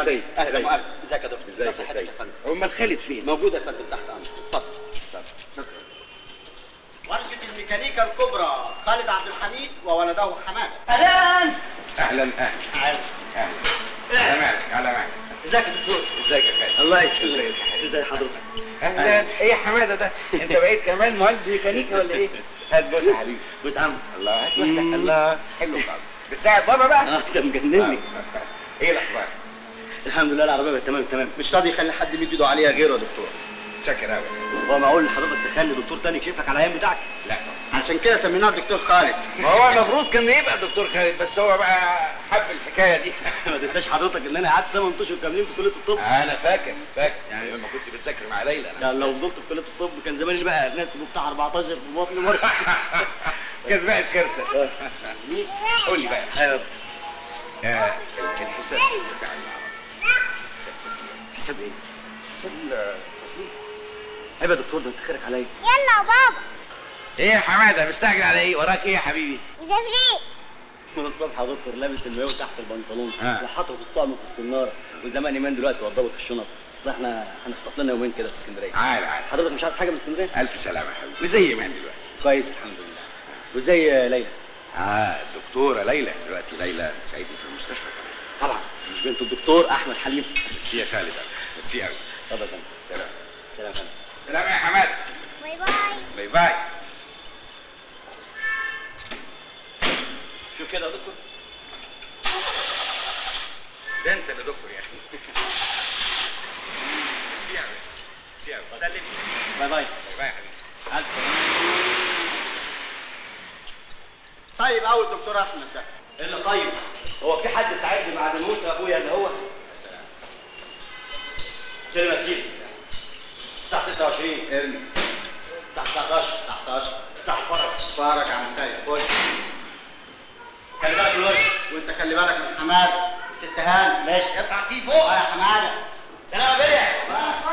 يا سيد. اهلا وسهلا. ازيك يا دكتور؟ ازيك يا سيد؟ امال خالد فين؟ موجود يا فندم تحت امرك. اتفضل. شكرا. ورشة الميكانيكا الكبرى خالد عبد الحميد وولده حماده. اهلا اهلا. اهلا. على مالك على مالك. ازيك يا دكتور؟ ازيك يا خالد؟ الله يسلمك. ازي حضرتك؟ اهلا. ايه يا حماده ده؟ انت بقيت كمان مهندس ميكانيكا ولا ايه؟ هات بوس يا حبيبي. بوس عم. الله هات واحده. الله حلو خالص. بتساعد بابا بقى؟ ده مجنني. ايه الاخبار؟ الحمد لله العربيه بقت تمام. مش راضي يخلي حد يمد ايده عليها غيره يا دكتور. شكرا قوي. هو معقول حضرتك تخلي دكتور تاني يكشفك على الايام بتاعتك؟ لا طبعا. عشان كده سميناه الدكتور خالد. ما هو المفروض كان يبقى الدكتور خالد، بس هو بقى حب الحكايه دي. ما تنساش حضرتك ان انا قعدت 8 اشهر كاملين في كليه الطب. انا فاكر يعني لما كنت بتذاكر مع ليلى. يعني لو فضلت في كليه الطب كان زماني بقى ناس بتاع 14 في بطني مره. كانت بقت كارثه. قول لي بقى. ايوه. الحساب بتاع حساب ايه؟ حساب التصنيع. عيب يا دكتور، ده انت خيرك عليا. يلا يا بابا. ايه يا حماده مستعجل على ايه؟ وراك ايه يا حبيبي؟ مسافرين. من الصبح يا دكتور لابس المايو تحت البنطلون آه. وحاطط الطعم في السناره، وزمان ايمان دلوقتي وضبط الشنط. اصل احنا هنخطف لنا يومين كده في اسكندريه. عال حضرتك مش عايز حاجه من اسكندريه؟ الف سلامه يا حبيبي. وزي ايمان دلوقتي؟ كويس الحمد لله. وزي ليلى؟ الدكتوره ليلى دلوقتي. ليلى ساعدني في المستشفى كمان. طبعا مش بنت الدكتور احمد حليم؟ بس هي خالد بس هي قوي. اتفضل يا فندم. سلام. سلام يا فندم. سلام يا حماده. باي باي. باي باي. شوف كده يا دكتور. ده انت اللي دكتور يا اخي. سياوي سلم. باي باي. باي باي يا حبيبي. ألف طيب قوي الدكتور احمد ده. ايه اللي طيب؟ هو في حد ساعدني بعد موت ابويا اللي هو؟ سلم يا سيدي. الساعة 26 ارمي. الساعة 19 الساعة فرج يا عم سيد. خد. خلي بالك من الوش، وانت خلي بالك من حماده وست هاني. ماشي اطلع سيب فوق يا حماده. سلام يا بيه.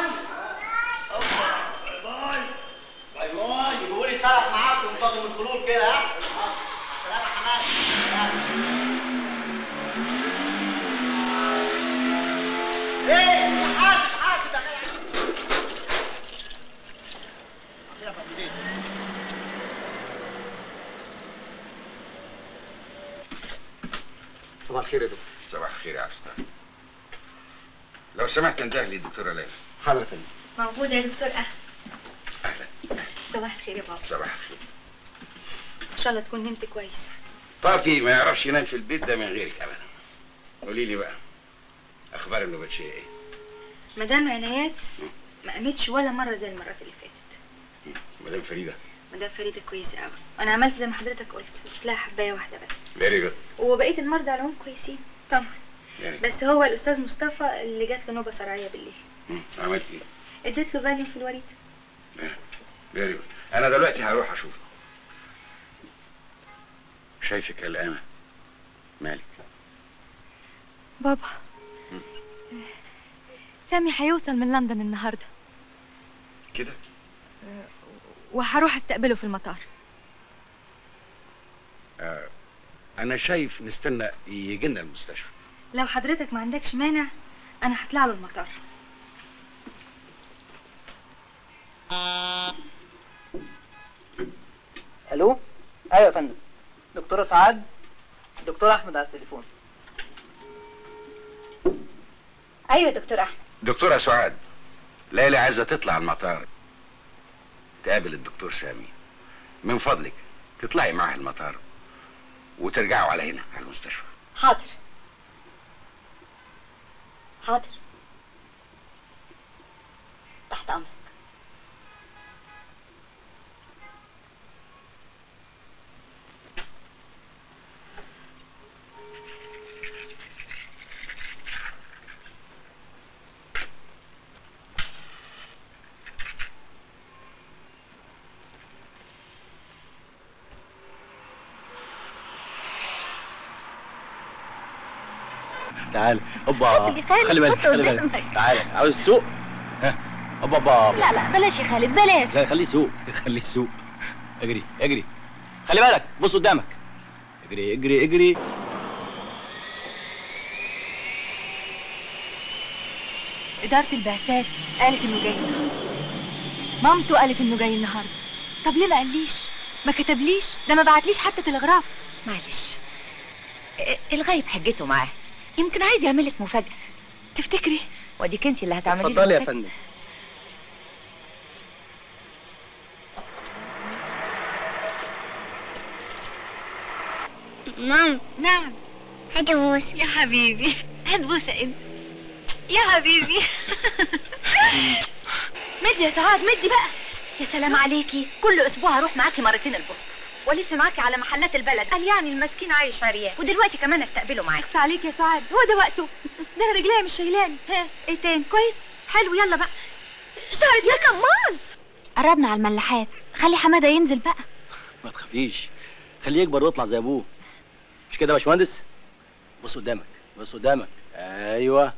باي باي. يجيبوا لي سلف معاكم وصادم الخلول كده. ها سلام يا حماده. ايه يا حاسب يا جدع. صباح الخير يا دكتور. صباح الخير يا عفستان. لو سمحت انتبه لي الدكتوره ليلى. حاضر يا فندم. موجودة يا دكتور. اهلا. صباح الخير يا بابا. صباح الخير. ان شاء الله تكون نمت كويس. طافي ما يعرفش ينام في البيت ده من غيرك ابدا. قولي لي بقى اخبار النوبتشيه ايه؟ مدام عنايات ما قامتش ولا مرة زي المرات اللي فاتت. مدام فريده. مدام فريدة كويسة قوي، وانا عملت زي ما حضرتك قلت، اديت لها حباية واحدة بس. فيري جود. وبقية المرضى على العموم كويسين طبعا. بس هو الاستاذ مصطفى اللي جات له نوبة صرعية بالليل. عملت ايه؟ اديت له فاليوم في الوريد. فيري جود. انا دلوقتي هروح اشوفه. شايفك قلقانه. مالك؟ بابا سامي هيوصل من لندن النهارده كده؟ وهروح استقبله في المطار. انا شايف نستنى يجي لنا المستشفى. لو حضرتك ما عندكش مانع انا هطلع له المطار. الو. ايوه يا فندم. دكتوره سعاد. دكتور احمد على التليفون. ايوه دكتور احمد. دكتوره سعاد، ليلى عايزه تطلع المطار تقابل الدكتور سامي. من فضلك تطلعي معاه المطار وترجعوا على هنا على المستشفى. حاضر حاضر. تحت امرك. تعال هوبا. خلي بالك خلي بالك. تعال عاوز تسوق؟ ها هوبا. لا لا بلاش يا خالد بلاش. لا خليه يسوق خليه يسوق. اجري اجري. خلي بالك بص قدامك. اجري اجري اجري. إدارة البعثات قالت إنه جاي النهارده. مامته قالت إنه جاي النهارده. طب ليه ما قاليش؟ ما كتبليش؟ ده ما بعتليش حتى تلغراف. معلش، الغايب حجته معاه، يمكن عايز يعملك مفاجأة. تفتكري؟ وديك انت اللي هتعملي له اتفضلي يا مفاجأة. فندم. مام نعم هاتي بوس. يا حبيبي، هات بوسة انت يا حبيبي. مدي يا سعاد، مدي بقى. يا سلام عليكي، كل اسبوع هروح معاكي مرتين البوسطة والف معاكي على محلات البلد. قال يعني المسكين عايش عريان، ودلوقتي كمان استقبله معاكي. اخس عليك يا سعاد، هو ده وقته. ده انا رجليا مش شايلاني. ها ايه تاني؟ كويس حلو، يلا بقى. شعرك يا كمان. قربنا على الملاحات، خلي حماده ينزل بقى. ما تخافيش، خليه يكبر ويطلع زي ابوه. مش كده يا باشمهندس؟ بص قدامك، بص قدامك. ايوه.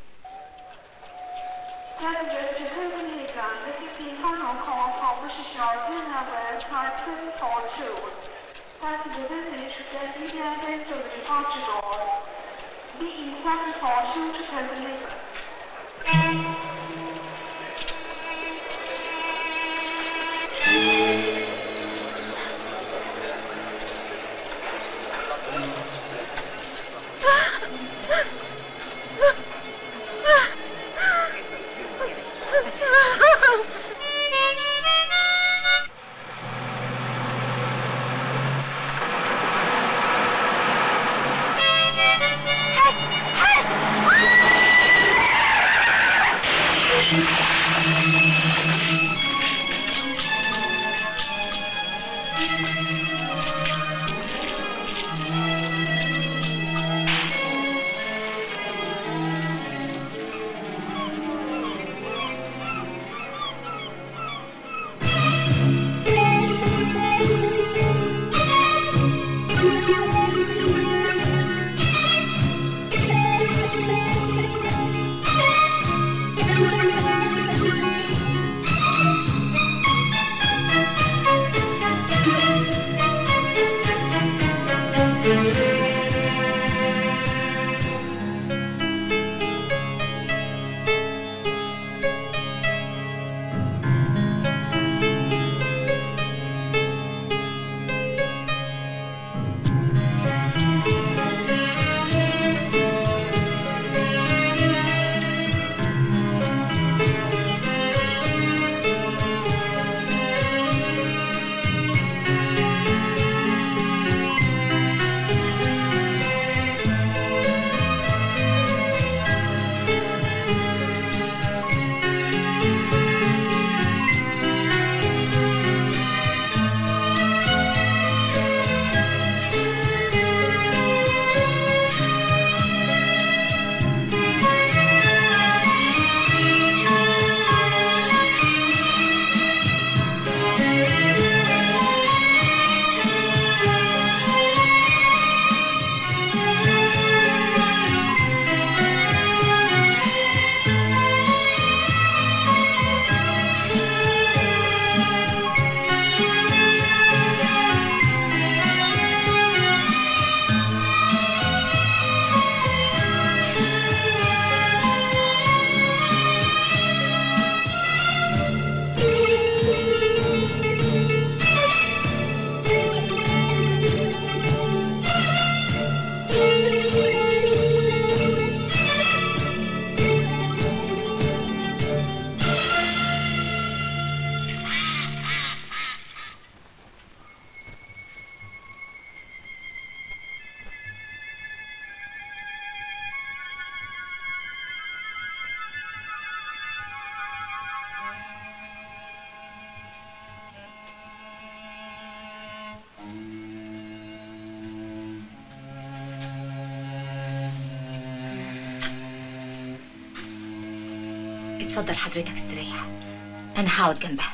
اتفضل حضرتك استريح، انا هقعد جنبها.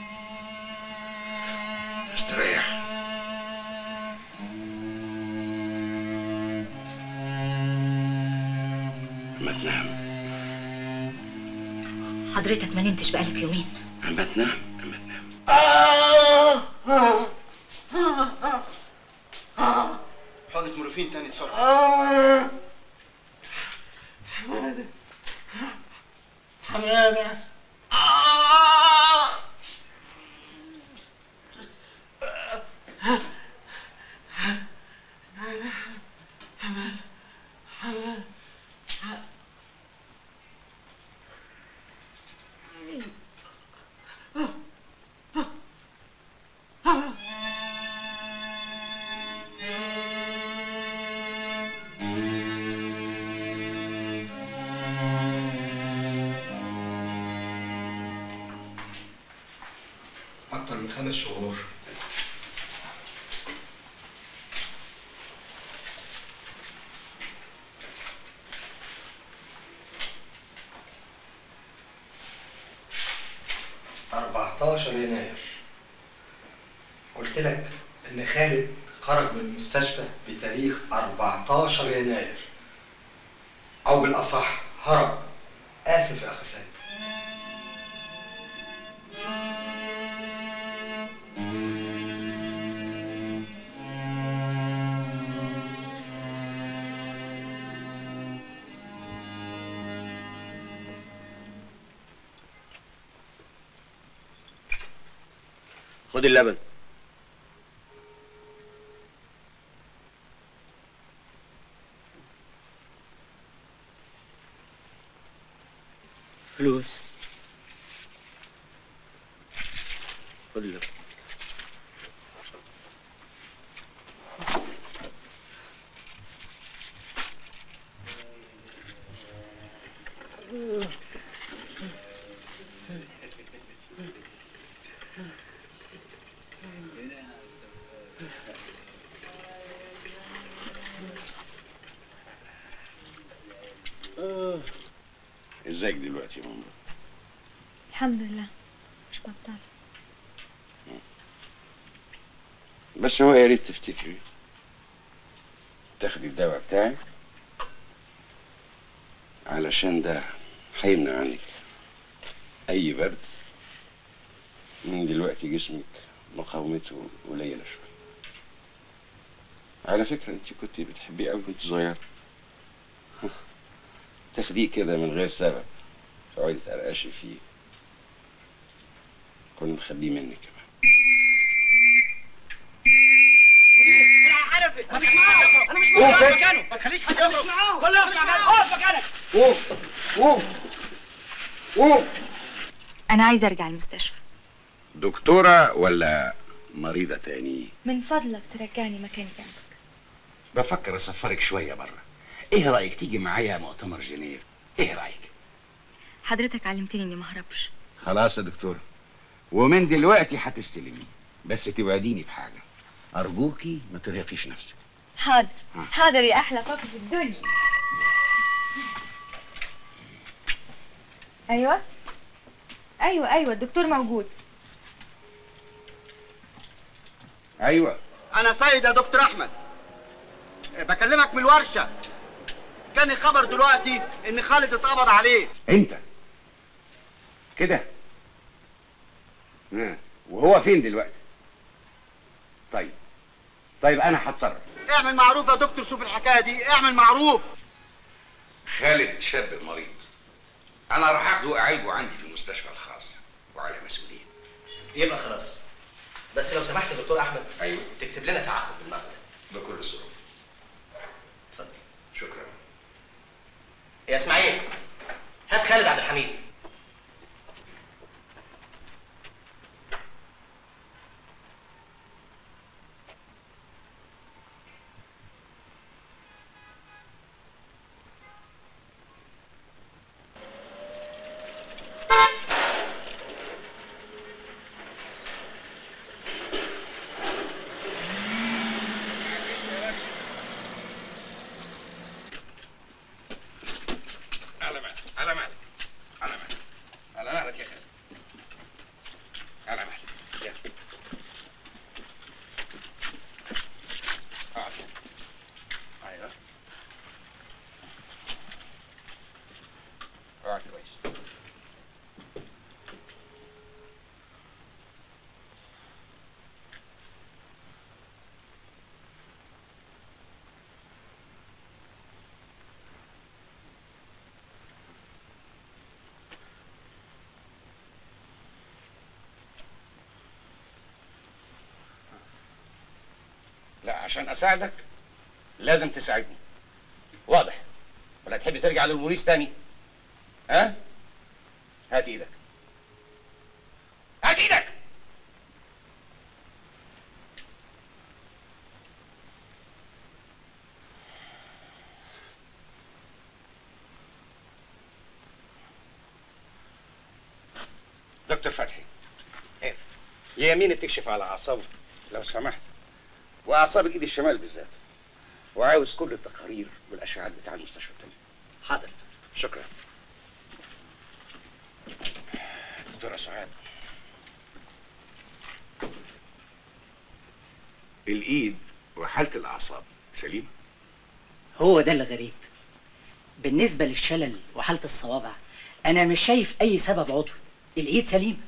استريح. ما تنام. حضرتك ما نمتش بقالك يومين. ما تنام، ما تنام. حقنة مورفين تاني اتفضل. حماده. أكتر من 5 شهور. يناير قلت لك إن خالد خرج من المستشفى بتاريخ 14 يناير، أو بالأصح هرب. آسف يا أخي سيد. خد اللبن. فلوس. خد اللبن. ازيك دلوقتي يا ماما؟ الحمد لله، مش بطال. بس هو يا ريت تفتكري تاخدي الدواء بتاعك، علشان ده هيمنع عنك اي برد. من دلوقتي جسمك مقاومته قليله شويه. على فكره انت كنت بتحبيه قوي وانت صغيره. تاخديه كده من غير سبب، تقعدي تقرقشي فيه. كنا نخليه منك كمان. انا مش معاه، انا مش معاه مكانه، ما تخليش حد يخرج. كله اقف مكانك. قوم قوم قوم. انا عايزه ارجع المستشفى. دكتوره ولا مريضه تاني؟ من فضلك ترجعني مكاني جنبك. بفكر اسفرك شويه بره. ايه رايك تيجي معايا مؤتمر جنيف؟ ايه رايك؟ حضرتك علمتني اني ما اهربش. خلاص يا دكتور، ومن دلوقتي هتستلمي، بس توعديني بحاجه. ارجوكي ما ترهقيش نفسك. حاضر حاضر يا احلى بابا في الدنيا. ايوه ايوه الدكتور موجود. ايوه انا سيد يا دكتور احمد، بكلمك من الورشه. جاني خبر دلوقتي ان خالد اتقبض عليه. انت كده؟ وهو فين دلوقتي؟ طيب انا هتصرف. اعمل معروف يا دكتور، شوف الحكايه دي، اعمل معروف. خالد شاب مريض، انا راح اخده اعالجه عندي في المستشفى الخاص وعلى مسؤوليتي. يبقى خلاص. بس لو سمحت يا دكتور احمد، ايوه تكتب لنا تعهد بالنقد. بكل الظروف. اتفضل. شكرا. يا اسماعيل، هات خالد عبد الحميد. على مالك. عشان اساعدك لازم تساعدني، واضح؟ ولا تحب ترجع للبوليس تاني؟ ها؟ هات ايدك، هات ايدك. دكتور فتحي، اليمين بتكشف على اعصابه لو سمحت، واعصاب الايد الشمال بالذات، وعاوز كل التقارير والاشعاعات بتاع المستشفى التاني. حاضر. شكرا. دكتورة سعاد، الايد وحالة الاعصاب سليمة؟ هو ده اللي غريب. بالنسبة للشلل وحالة الصوابع أنا مش شايف أي سبب عضوي، الإيد سليمة.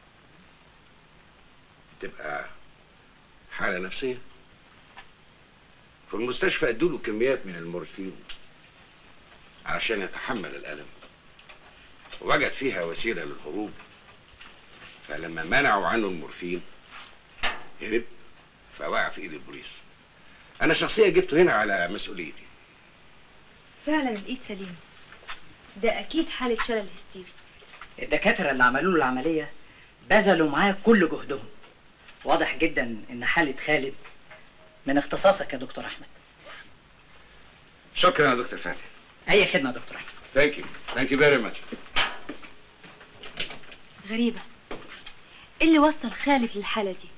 تبقى حالة نفسية. في المستشفى ادوله كميات من المورفين علشان يتحمل الألم، وجد فيها وسيلة للهروب، فلما منعوا عنه المورفين هرب، فوقع في ايد البوليس. انا شخصيا جبته هنا على مسؤوليتي. فعلا الايد سليمة، ده اكيد حالة شلل هستيري. الدكاترة اللي عملوا له العملية بذلوا معاه كل جهدهم. واضح جدا إن حالة خالد من اختصاصك يا دكتور أحمد. شكرا يا دكتور فاتح. أي خدمة يا دكتور أحمد. ثانك يو فيري ماتش. غريبة، ايه اللي وصل خالد للحالة دي؟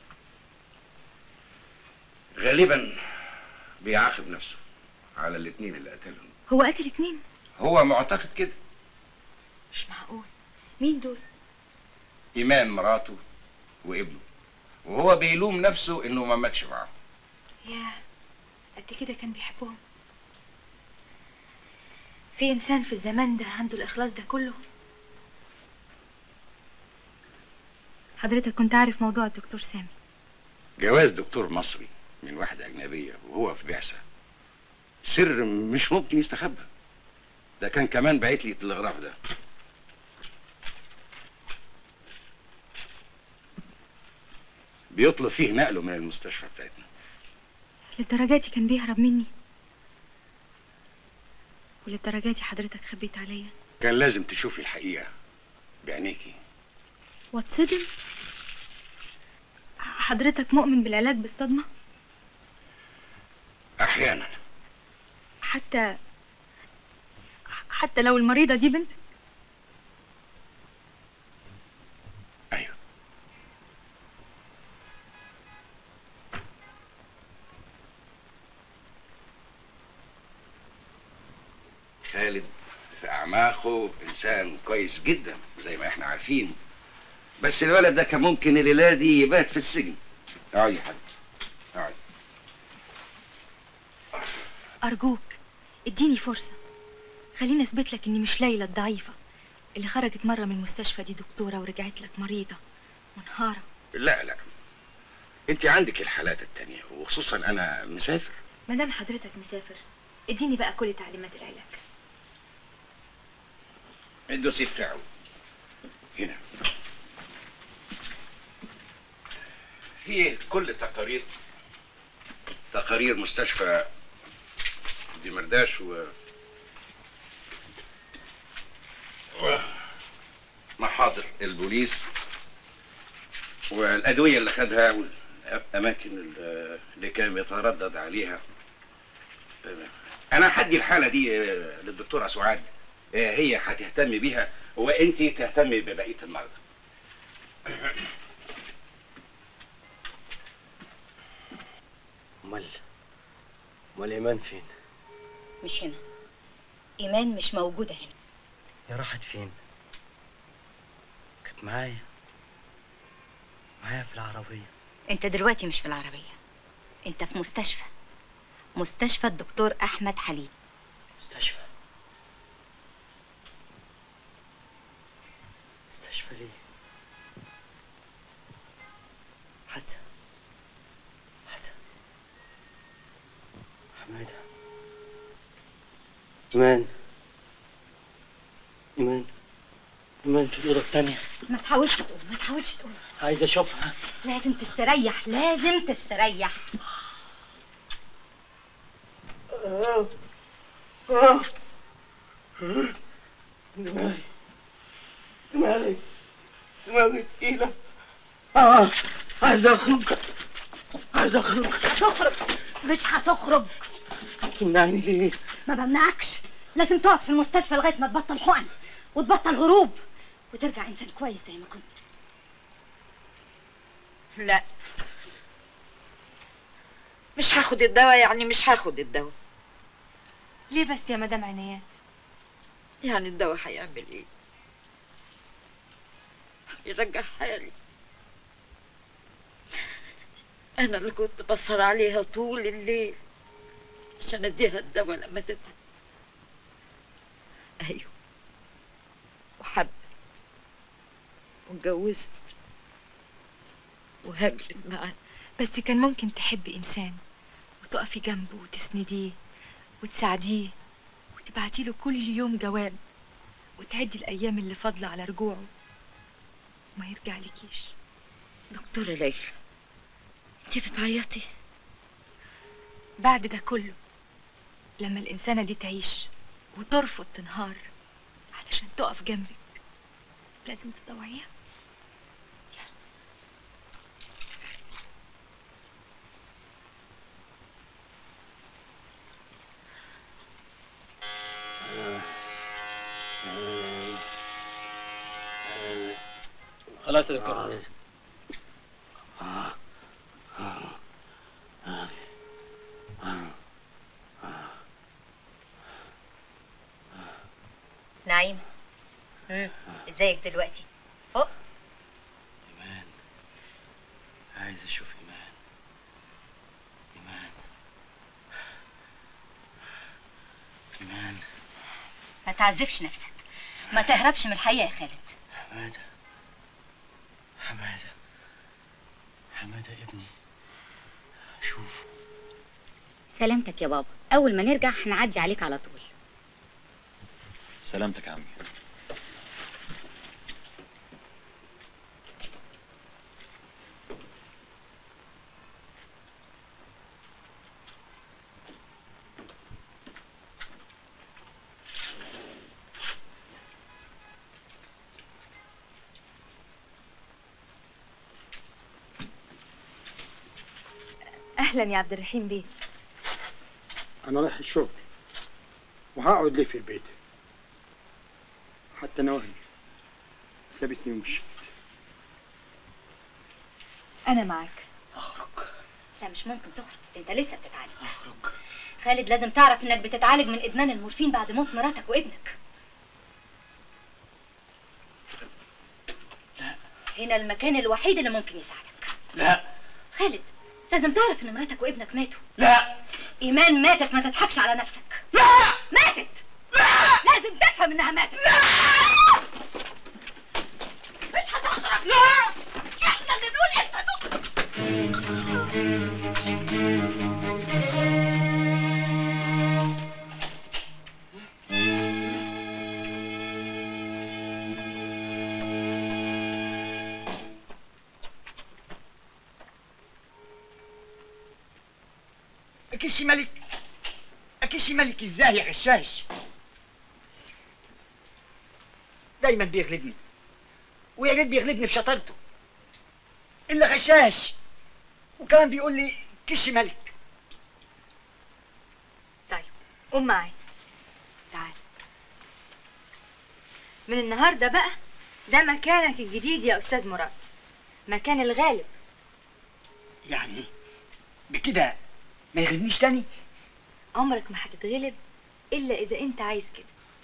غالبا بيعاقب نفسه على الاثنين اللي قتلهم. هو قتل 2؟ هو معتقد كده. مش معقول. مين دول؟ إيمان مراته وابنه، وهو بيلوم نفسه انه ما ماتش معاهم. ياه، قد كده كان بيحبهم. في انسان في الزمان ده عنده الاخلاص ده كله؟ حضرتك كنت عارف موضوع الدكتور سامي؟ جواز دكتور مصري من واحدة أجنبية وهو في بعثة سر مش ممكن يستخبى. ده كان كمان باعت لي التلغراف ده. بيطلب فيه نقله من المستشفى بتاعتنا. للدرجة دي كان بيهرب مني؟ وللدرجة دي حضرتك خبيت عليا؟ كان لازم تشوفي الحقيقة بعينيكي. واتصدم؟ حضرتك مؤمن بالعلاج بالصدمة؟ أحيانا. حتى لو المريضة دي بنت؟ أيوه. خالد في أعماقه إنسان كويس جدا زي ما إحنا عارفين، بس الولد ده كان ممكن الليلة دي يبات في السجن. اقعد يا حبيبي، اقعد. أرجوك اديني فرصة، خليني أثبت لك إني مش ليلى الضعيفة اللي خرجت مرة من المستشفى دي دكتورة ورجعت لك مريضة منهارة. لا انت عندك الحالات التانية، وخصوصا انا مسافر. مادام حضرتك مسافر اديني بقى كل تعليمات العلاج. الدوسيه بتاعه هنا، فيه كل تقارير مستشفى دمرداش محاضر البوليس والأدوية اللي خدها والأماكن اللي كان بيتردد عليها. أنا هدي الحالة دي للدكتورة سعاد، هي هتهتم بيها وأنت تهتمي ببقية المرضى. امال ايمان فين؟ مش هنا، ايمان مش موجوده هنا. يا راحت فين؟ كانت معايا في العربيه. انت دلوقتي مش في العربيه، انت في مستشفى الدكتور احمد حليم. مستشفى ليه؟ حادثه حماده. ايمان في الاوضه التانية. ما تحاولش تقول. عايز اشوفها. لازم تستريح. دماغي تقيلة. عايز اخرج. مش هتخرج. مش هتخرج. تمنعني ليه؟ ما بمنعكش، لازم تقعد في المستشفى لغايه ما تبطل حقن وتبطل هروب وترجع انسان كويس زي ما كنت. لا، مش هاخد الدواء. يعني مش هاخد الدواء. ليه بس يا مدام عنايات؟ يعني الدواء هيعمل ايه؟ يرجع حالي. انا اللي كنت بسهر عليها طول الليل عشان اديها الدواء لما تتعب. ايوه، وحبت واتجوزت وهاجرت معاه. بس كان ممكن تحبي إنسان وتقفي جنبه وتسنديه وتساعديه وتبعتيله كل يوم جواب وتعدي الأيام اللي فاضلة على رجوعه وما يرجع لكيش. دكتورة ليلى، انتي بتعيطي؟ بعد ده كله لما الإنسانة دي تعيش وترفض تنهار علشان تقف جنبك لازم تطوعيها. خلاص يا دكتور. نعيم، ازيك دلوقتي؟ فوق؟ إيمان، عايز أشوف إيمان. إيمان، إيمان. ما تعذبش نفسك، ما تهربش من الحقيقة يا خالد. حمادة، حمادة، حمادة ابني، شوف. سلامتك يا بابا، أول ما نرجع هنعدي عليك على طول. سلامتك يا عمي. أهلا يا عبد الرحيم بيه. أنا رايح الشغل وهقعد ليه في البيت؟ حتى نوهي سابتني ومشيت. أنا معاك. أخرج. لا مش ممكن تخرج، انت لسه بتتعالج. أخرج. خالد لازم تعرف انك بتتعالج من ادمان المورفين بعد موت مراتك وابنك. لا. هنا المكان الوحيد اللي ممكن يساعدك. لا. خالد لازم تعرف ان مراتك وابنك ماتوا. لا. ايمان ماتت، ما تضحكش على نفسك. لا. ماتت. لا. لازم تفهم انها ماتت. لا. مش هتخرج. لا. احنا اللي نقول انت تخرج. أكيشي ملك، أكيشي ملك ازاي يا غشاش؟ دايما بيغلبني، ويا ريت بيغلبني بشطارته. إلا غشاش، وكمان بيقول لي كيشي ملك. طيب قوم معايا، تعال. من النهارده بقى ده مكانك الجديد يا أستاذ مراد، مكان الغالب. يعني بكده ما يغلبنيش تاني؟ عمرك ما هتتغلب إلا إذا أنت عايز كده.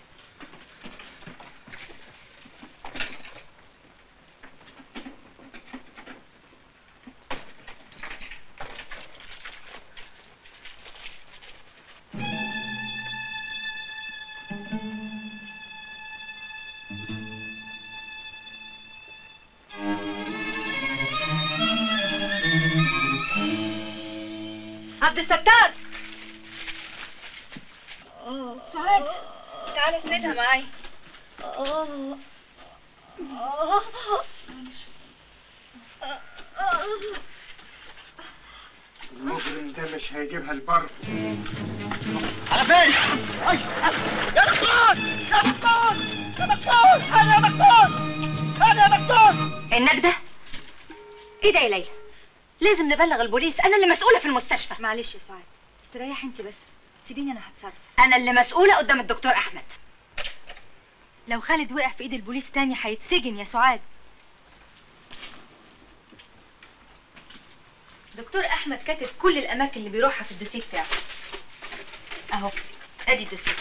عبد الستار، سعاد تعالى اسندها معايا. المجرم ده مش هيجيبها البر. على فين؟ يا دكتور! يا دكتور! يا دكتور! هذا يا دكتور! هذا يا دكتور! النجدة؟ ايه ده يا ليلى؟ لازم نبلغ البوليس، انا اللي مسؤولة في المستشفى. معلش يا سعاد، استريحي انت بس، سيبيني انا هتصرف. انا اللي مسؤولة قدام الدكتور احمد. لو خالد وقع في ايد البوليس تاني هيتسجن يا سعاد. دكتور احمد كاتب كل الاماكن اللي بيروحها في الدوسيه بتاعه. اهو ادي الدوسيه.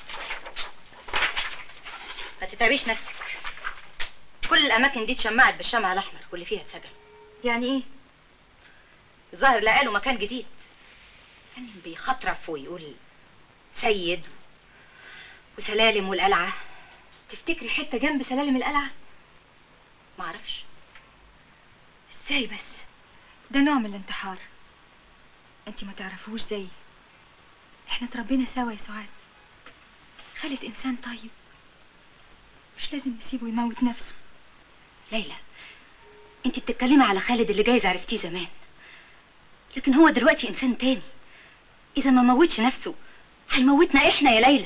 ما تتعبيش نفسك، كل الاماكن دي اتشمعت بالشمع الاحمر واللي فيها اتسجن. يعني ايه؟ الظاهر لقى له مكان جديد، كان بيخطرف ويقول سيد وسلالم والقلعه. تفتكري حته جنب سلالم القلعه؟ معرفش ازاي بس، ده نوع من الانتحار. انت ما تعرفوش زي احنا اتربينا سوا يا سعاد. خالد انسان طيب، مش لازم نسيبه يموت نفسه. ليلى، انت بتتكلمي على خالد اللي جايز عرفتيه زمان، لكن هو دلوقتي انسان تاني. اذا ما موتش نفسه هيموتنا احنا يا ليلى.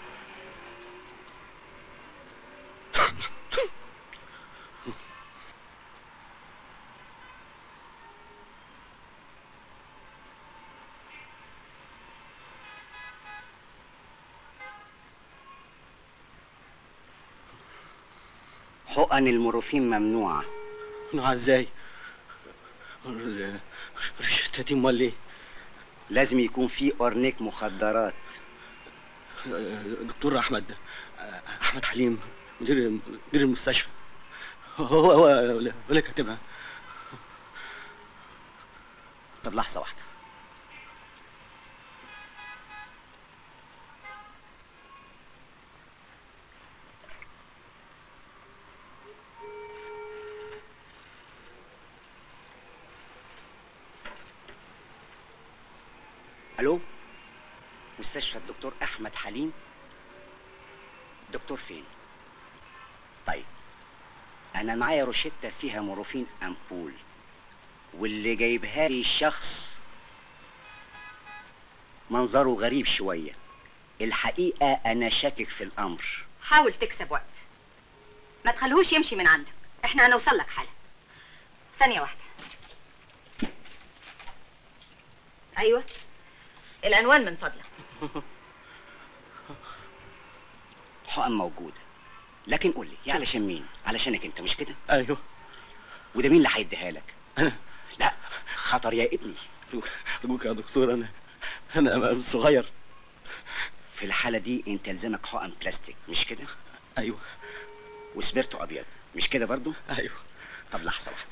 حقن المورفين ممنوعة. ممنوعة ازاي؟ روشتة امال ايه؟ لازم يكون في اورنيك مخدرات. دكتور احمد حليم مدير المستشفى، هو ولا كاتبها. طب لحظة واحدة. الو، مستشفى الدكتور احمد حليم. دكتور فين؟ طيب انا معايا روشتة فيها مورفين امبول، واللي جايبها لي شخص منظره غريب شوية. الحقيقة انا شاكك في الامر. حاول تكسب وقت، ما تخليهوش يمشي من عندك، احنا هنوصل لك حالا. ثانية واحدة. ايوه العنوان من فضلك. حقن موجودة، لكن قول لي علشان مين؟ علشانك انت مش كده؟ ايوه. وده مين اللي هيديها لك؟ انا. لا خطر يا ابني. ارجوك يا دكتور، انا صغير. في الحالة دي انت لزمك حقن بلاستيك مش كده؟ ايوه. وسبرتو ابيض مش كده برضو؟ ايوه. طب لحظة واحدة.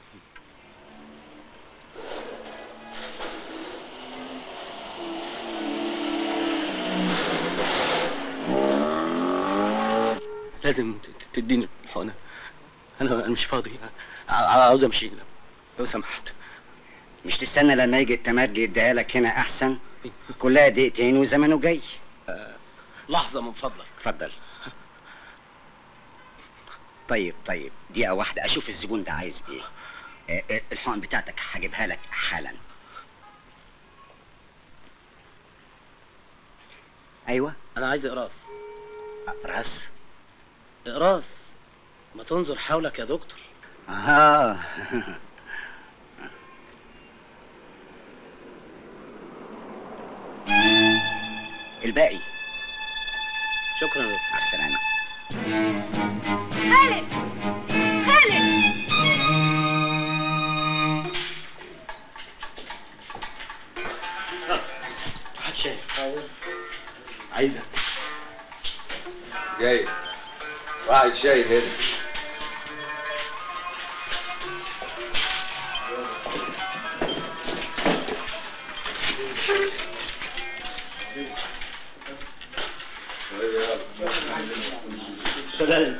لازم تديني الحقنة، انا مش فاضي، عاوز امشي لو سمحت. مش تستنى لما يجي التمرجي يديها لك هنا احسن؟ كلها دقيقتين وزمنه جاي. لحظة من فضلك. اتفضل. طيب دقيقة واحدة اشوف الزبون ده عايز ايه. الحقن بتاعتك هجيبها لك حالا. ايوه انا عايز اقراص. اقراص؟ اقراص، ما تنظر حولك يا دكتور. الباقي. شكرا يا دكتور. مع السلامة. خالد واحد شاي. عايزة. جاي واحد شاي هنا. سلام.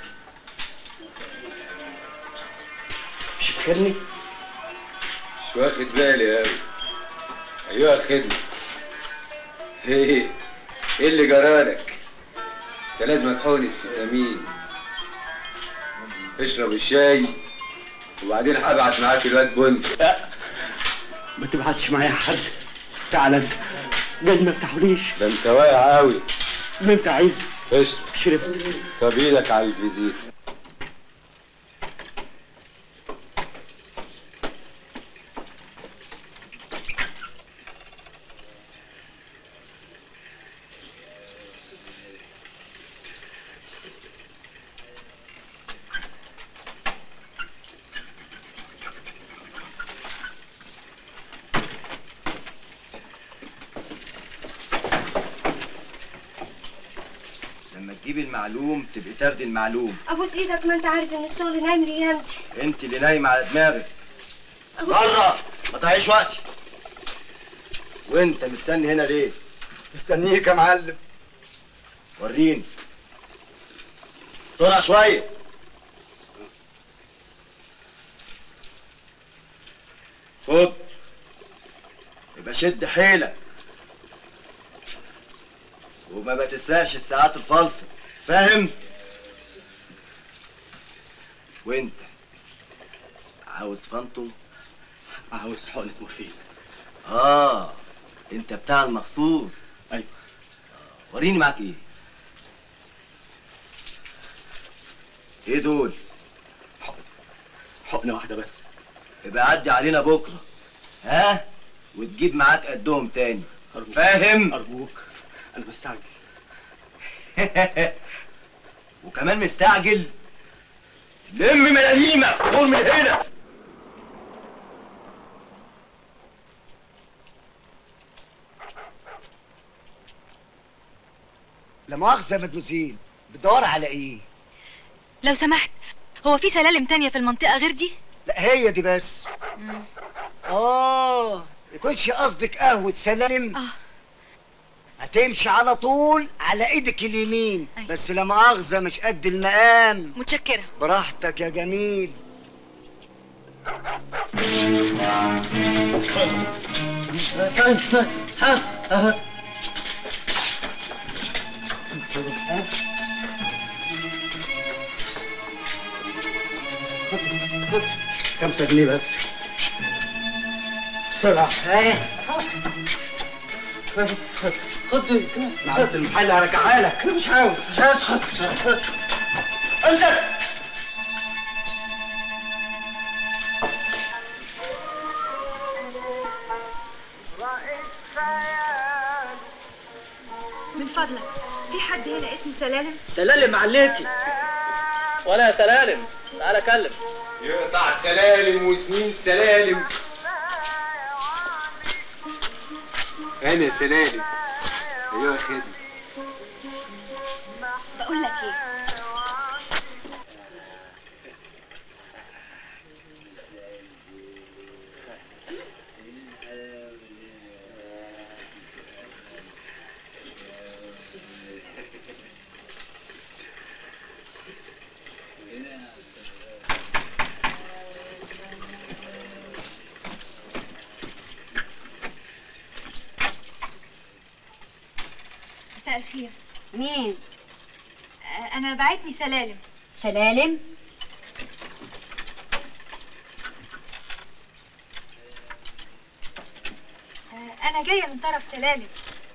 مش فاكرني؟ مش واخد بالي اوي. ايوه الخدمة. ايه اللي جرالك؟ انت لازم حقنة فيتامين. اشرب الشاي وبعدين هبعت معاك الواد بنت. ما تبعتش معايا حد. تعال انت. جايز ما يفتحوليش. ده انت واقع قوي. اللي انت عايزه. قشطة. شربت. طب ايدك على الفيزيت. لما تجيبي المعلوم تبقي تاخدي المعلوم. ابوس ايدك، ما انت عارف ان الشغل نايم الايام دي. انت اللي نايمه على دماغك. بره ما تضيعيش وقتي. وانت مستني هنا ليه؟ مستنيك يا معلم. وريني بسرعه شويه. خد، يبقى شد حيلك وما تسرقش الساعات الفالصه، فاهم؟ وانت عاوز فانتوم؟ عاوز حقنة مورفين. انت بتاع المخصوص. ايوه. وريني معاك ايه. ايه دول؟ حقنة واحدة بس. يبقى عدي علينا بكره، ها؟ وتجيب معاك قدهم تاني. أرجوك. فاهم؟ ارجوك، انا بستعجل. وكمان مستعجل؟ لم ملاليمك قول من هنا. لا مؤاخذة يا مدموزيل، بتدور على ايه؟ لو سمحت، هو في سلالم تانية في المنطقة غير دي؟ لا هي دي بس. يكونش قصدك قهوة سلالم؟ هتمشي على طول على ايدك اليمين. بس لا مؤاخذة مش قد المقام. متشكرة. براحتك يا جميل. خد 5 جنيه بس. بسرعة. خد معرفة المحل هرجعها لك. مش عاوز. خد. انزل. من فضلك، في حد هنا اسمه سلالم؟ سلالم عليكي. وانا يا سلالم، تعالى كلم. يقطع سلالم وسنين سلالم. انا سلالم. ايوه يا خدمة. بقول لك ايه، مساء الخير. مين؟ انا بعتني سلالم. سلالم؟ انا جايه من طرف سلالم.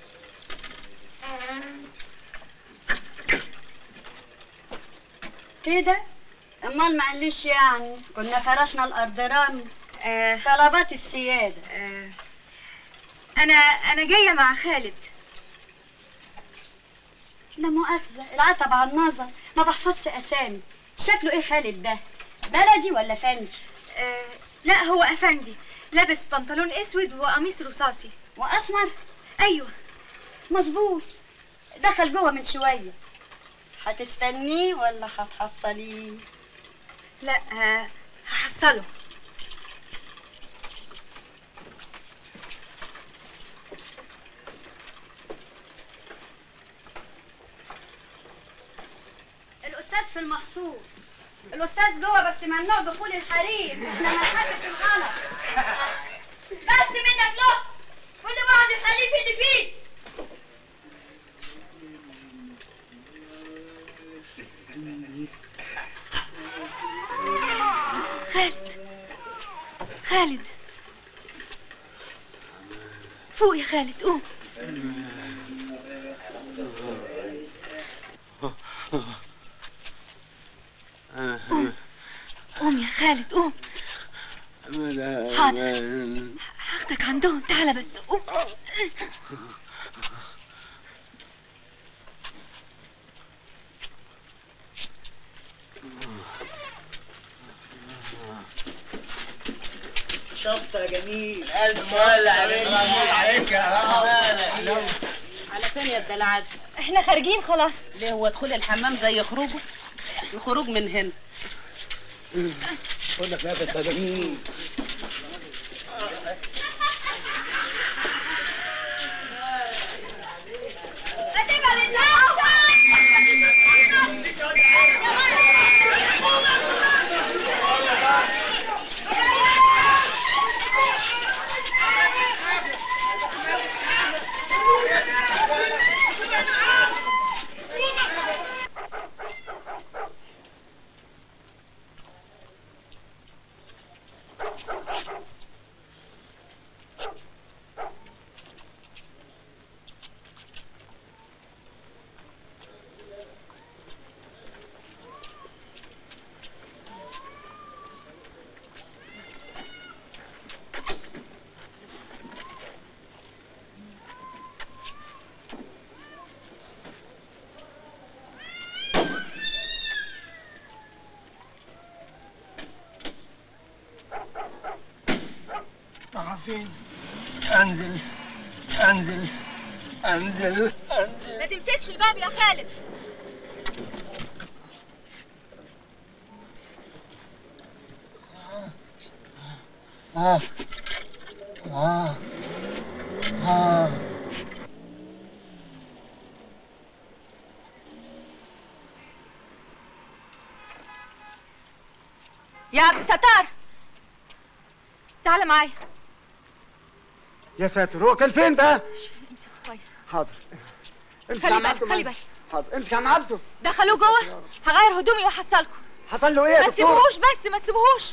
كده؟ امال ما قاليش يعني، كنا فرشنا الارض رمل. طلبات السياده. انا جايه مع خالد. لا مؤاخذة، العتب على النظر، ما بحفظش اسامي. شكله ايه خالد ده؟ بلدي ولا فندي؟ لا هو افندي، لابس بنطلون اسود وقميص رصاصي. واسمر؟ ايوه مظبوط. دخل جوه من شوية. هتستنيه ولا هتحصليه؟ لا هحصله. الأستاذ في المخصوص. الأستاذ جوه بس ممنوع دخول الحريم، احنا ما نحبش الغلط. بس منك له، كل واحد يخليه في اللي فيه. خالد فوق يا خالد، قوم. قوم يا خالد، قوم. حاضر، هاخدك عندهم، تعالى بس قوم. شطة يا جميل. الف مولع عليك يا على فين يا الدلعات؟ احنا خارجين خلاص. ليه هو دخول الحمام زي خروجه؟ الخروج من هنا. خد لك نفس يا جميل. فين؟ انزل انزل انزل انزل. ما تمسكش الباب يا خالد. يا عبد الستار، تعال معايا. يا ساتر، هو كان فين ده؟ امسك كويس. حاضر. امسك خلي عم بالك عبده. خلي بالك. حاضر، امسك عم عبده. دخلوه جوه، هغير هدومي واحصلكم. حصل له ايه يا ما دكتور؟ تسيبوهوش بس، ما تسيبوهوش.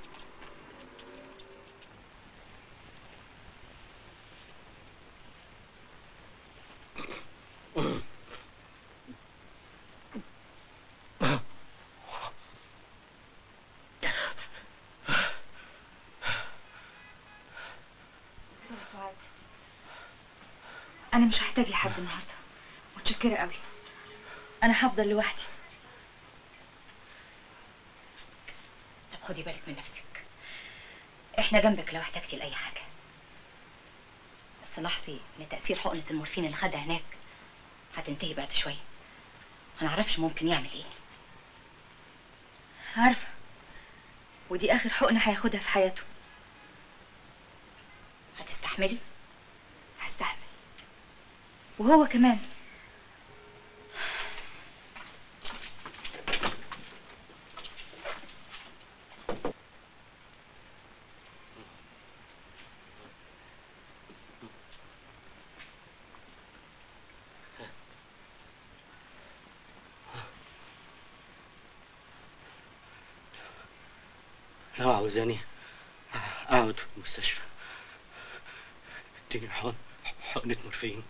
أنا مش هحتاج لحد النهاردة، متشكرة قوي. أنا هفضل لوحدي. طب خدي بالك من نفسك، احنا جنبك لو احتجتي لأي حاجة. بس لاحظي ان تأثير حقنة المورفين اللي خدها هناك هتنتهي بعد شوية. هنعرفش ممكن يعمل ايه. عارفة، ودي آخر حقنة هياخدها في حياته. هتستحملي؟ هستحمل، وهو كمان. لو عاوزاني اقعد في المستشفى اديني حقنة مورفين،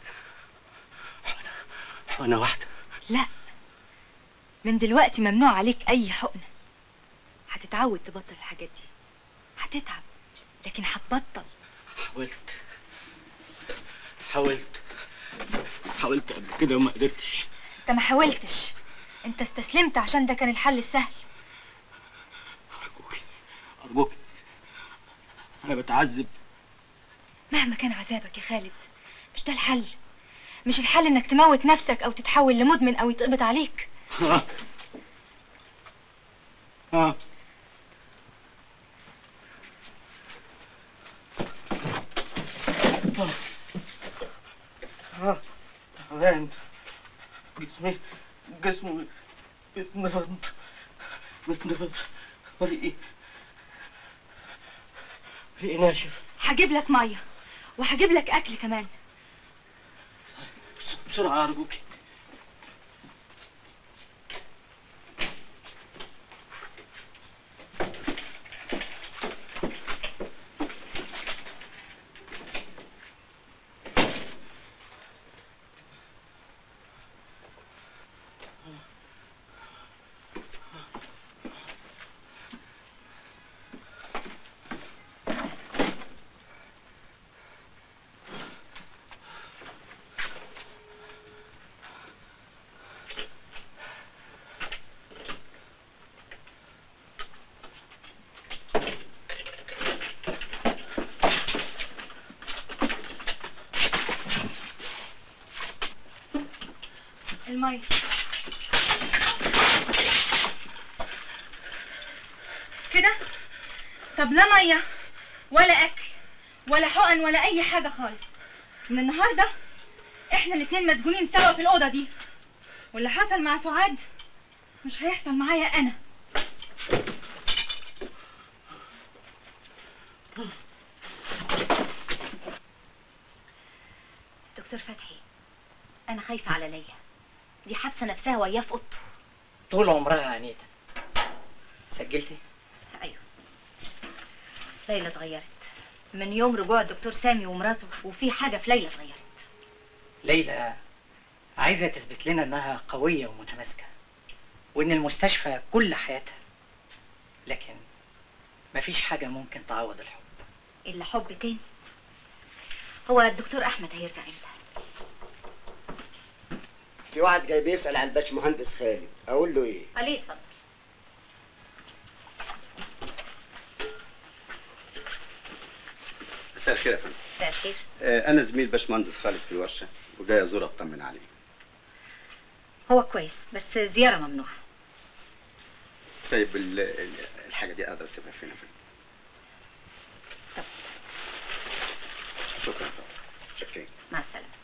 حقنة واحدة. لا، من دلوقتي ممنوع عليك أي حقنة. هتتعود تبطل الحاجات دي، هتتعب لكن هتبطل. حاولت قبل كده وما قدرتش. انت ما حاولتش، انت استسلمت عشان ده كان الحل السهل. أرجوك، أنا بتعذب. مهما كان عذابك يا خالد، مش ده الحل. مش الحل انك تموت نفسك او تتحول لمدمن او يتقبض عليك. تعبان، جسمي بيتنفض ورقي ناشف. هجيب لك ميه وهجيب لك اكل كمان. بسرعة أرجوكي. الميه. كده؟ طب لا ميه ولا اكل ولا حقن ولا اي حاجه خالص. من النهارده احنا الاتنين مسجونين سوا في الاوضه دي، واللي حصل مع سعاد مش هيحصل معايا انا. دكتور فتحي، انا خايفه على ليلى، دي حابسه نفسها وياه في اوضته. طول عمرها يا عنيدة. سجلتي؟ ايوه. ليلى اتغيرت من يوم رجوع الدكتور سامي ومراته، وفي حاجه في ليلى اتغيرت. ليلى عايزة تثبت لنا انها قوية ومتماسكة، وان المستشفى كل حياتها، لكن مفيش حاجة ممكن تعوض الحب. الا حب تاني. هو الدكتور احمد هيرجع امتى؟ في واحد جاي بيسأل على الباشمهندس خالد، اقول له ايه؟ عليه اتفضل. مساء الخير يا فندم. مساء الخير. انا زميل باشمهندس خالد في الورشه، وجاي ازوره اطمن عليه. هو كويس بس زياره ممنوعه. طيب الحاجه دي اقدر اسيبها فين يا فندم؟ طب. شكرا. شكرا. مع السلامه.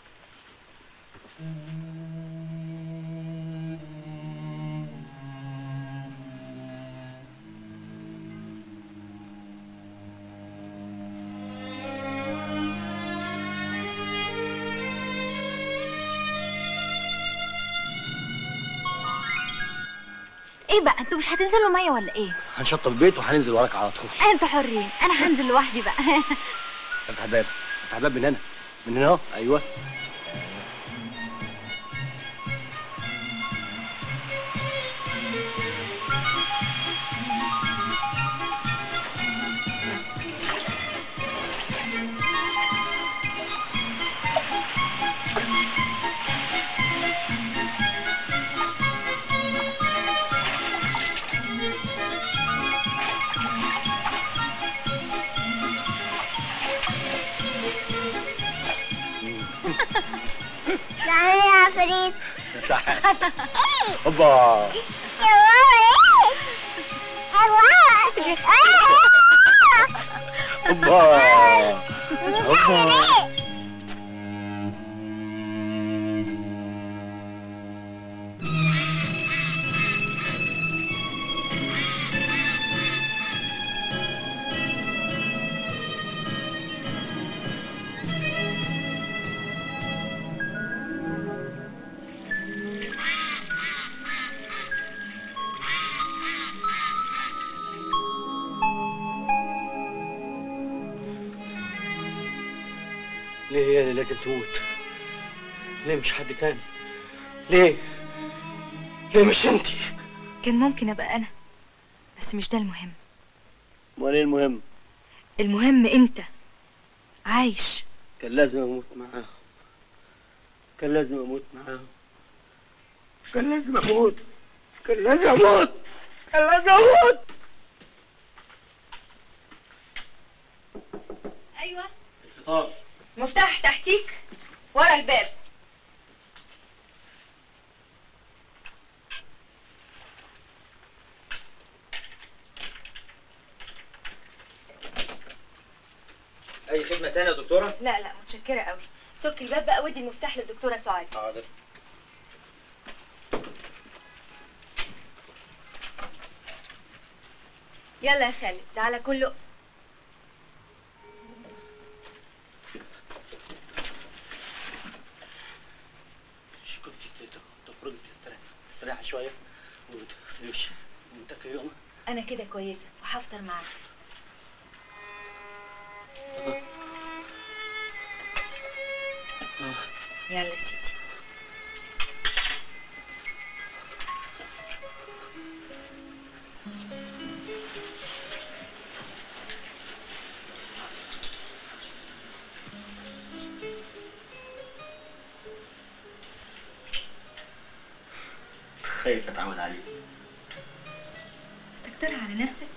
ايه بقى انتوا مش هتنزلوا ميه ولا ايه؟ هنشطب البيت وهننزل وراك على طول. انتوا حرين، انا هنزل لوحدي بقى. افتح الباب، افتح الباب من هنا، من هنا اهو. ايوه. تعالي يا عفريت. هوبا. يا هوبا. هوبا. ليه هي اللي لازم تموت؟ ليه مش حد تاني؟ ليه مش انتي؟ كان ممكن ابقى انا، بس مش ده المهم. امال ايه المهم؟ المهم انت عايش. كان لازم اموت معاهم، كان لازم اموت معاهم، كان لازم اموت، كان لازم اموت، كان لازم اموت. ايوه. الفطار. مفتاح تحتيك ورا الباب. اي خدمه تانية يا دكتوره؟ لا لا متشكره قوي. سك الباب بقى ودي المفتاح للدكتوره سعاد. حاضر. يلا يا خالد تعالى كله. كنت تخرجي تستريحي شويه وتغسلي وشك وتاكلي يوم. انا كده كويسه وهفطر معاك. يلا يا سيدي. خايف اتعود عليه. تكترها على نفسك.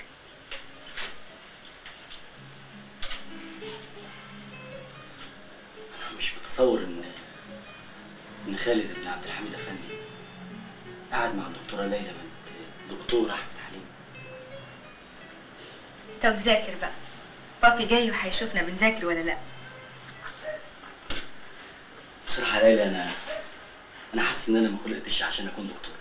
مش متصور ان خالد بن عبد الحميد افندي قعد مع الدكتوره ليلى بنت دكتور احمد حليم. طب ذاكر بقى، بابي جاي وهيشوفنا بنذاكر ولا لا. بصراحه يا ليلى انا حاسس ان انا ما خلقتش عشان اكون دكتور.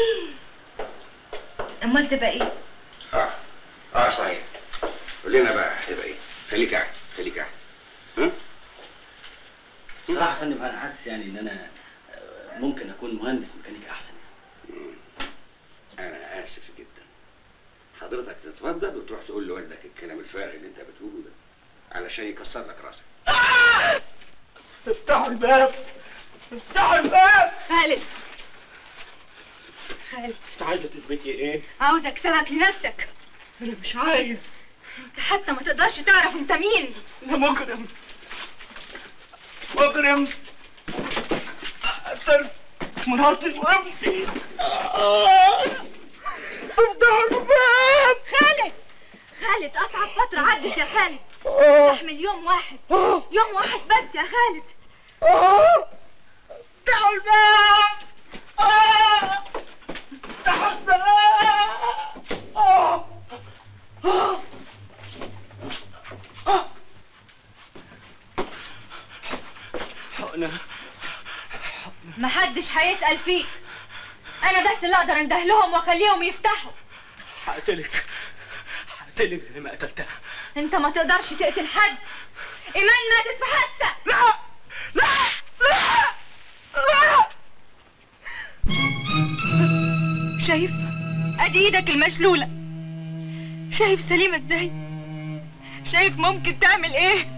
امال تبقى ايه؟ صحيح. قول لنا بقى هتبقى ايه؟ خليك قاعد خليك قاعد. بصراحه يا فندم انا حاسس يعني ان انا ممكن اكون مهندس ميكانيكا احسن. انا اسف جدا. حضرتك تتفضل وتروح تقول لوالدك الكلام الفارغ اللي انت بتقوله ده علشان يكسر لك راسك. افتحوا الباب، افتحوا الباب. خالد انت عايزه تثبتي ايه؟ عاوز اكسبك لنفسك. انا مش عايز. انت حتى ما تقدرش تعرف انت مين. انا مجرم قتل مراتي وابني. افتحوا الباب. خالد اصعب فترة عدت يا خالد. استحمل يوم واحد بس يا خالد. افتحوا الباب. افتحوا الباب. حقنا محدش هيسأل فيك، انا بس اللي اقدر انده لهم واخليهم يفتحوا. هقتلك زي ما قتلتها. انت ما تقدرش تقتل حد. ايمان ماتت في حادثة. لا لا لا لا. شايف ادي ايدك المشلولة، شايف سليمة ازاي، شايف ممكن تعمل ايه.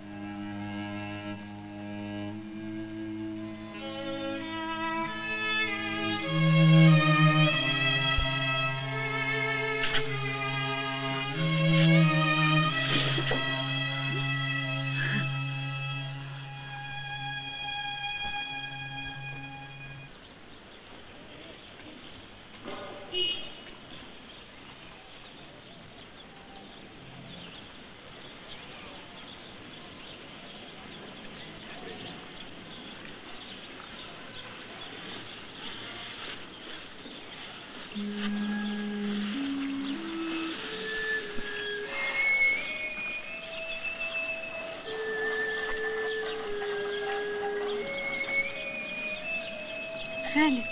خالد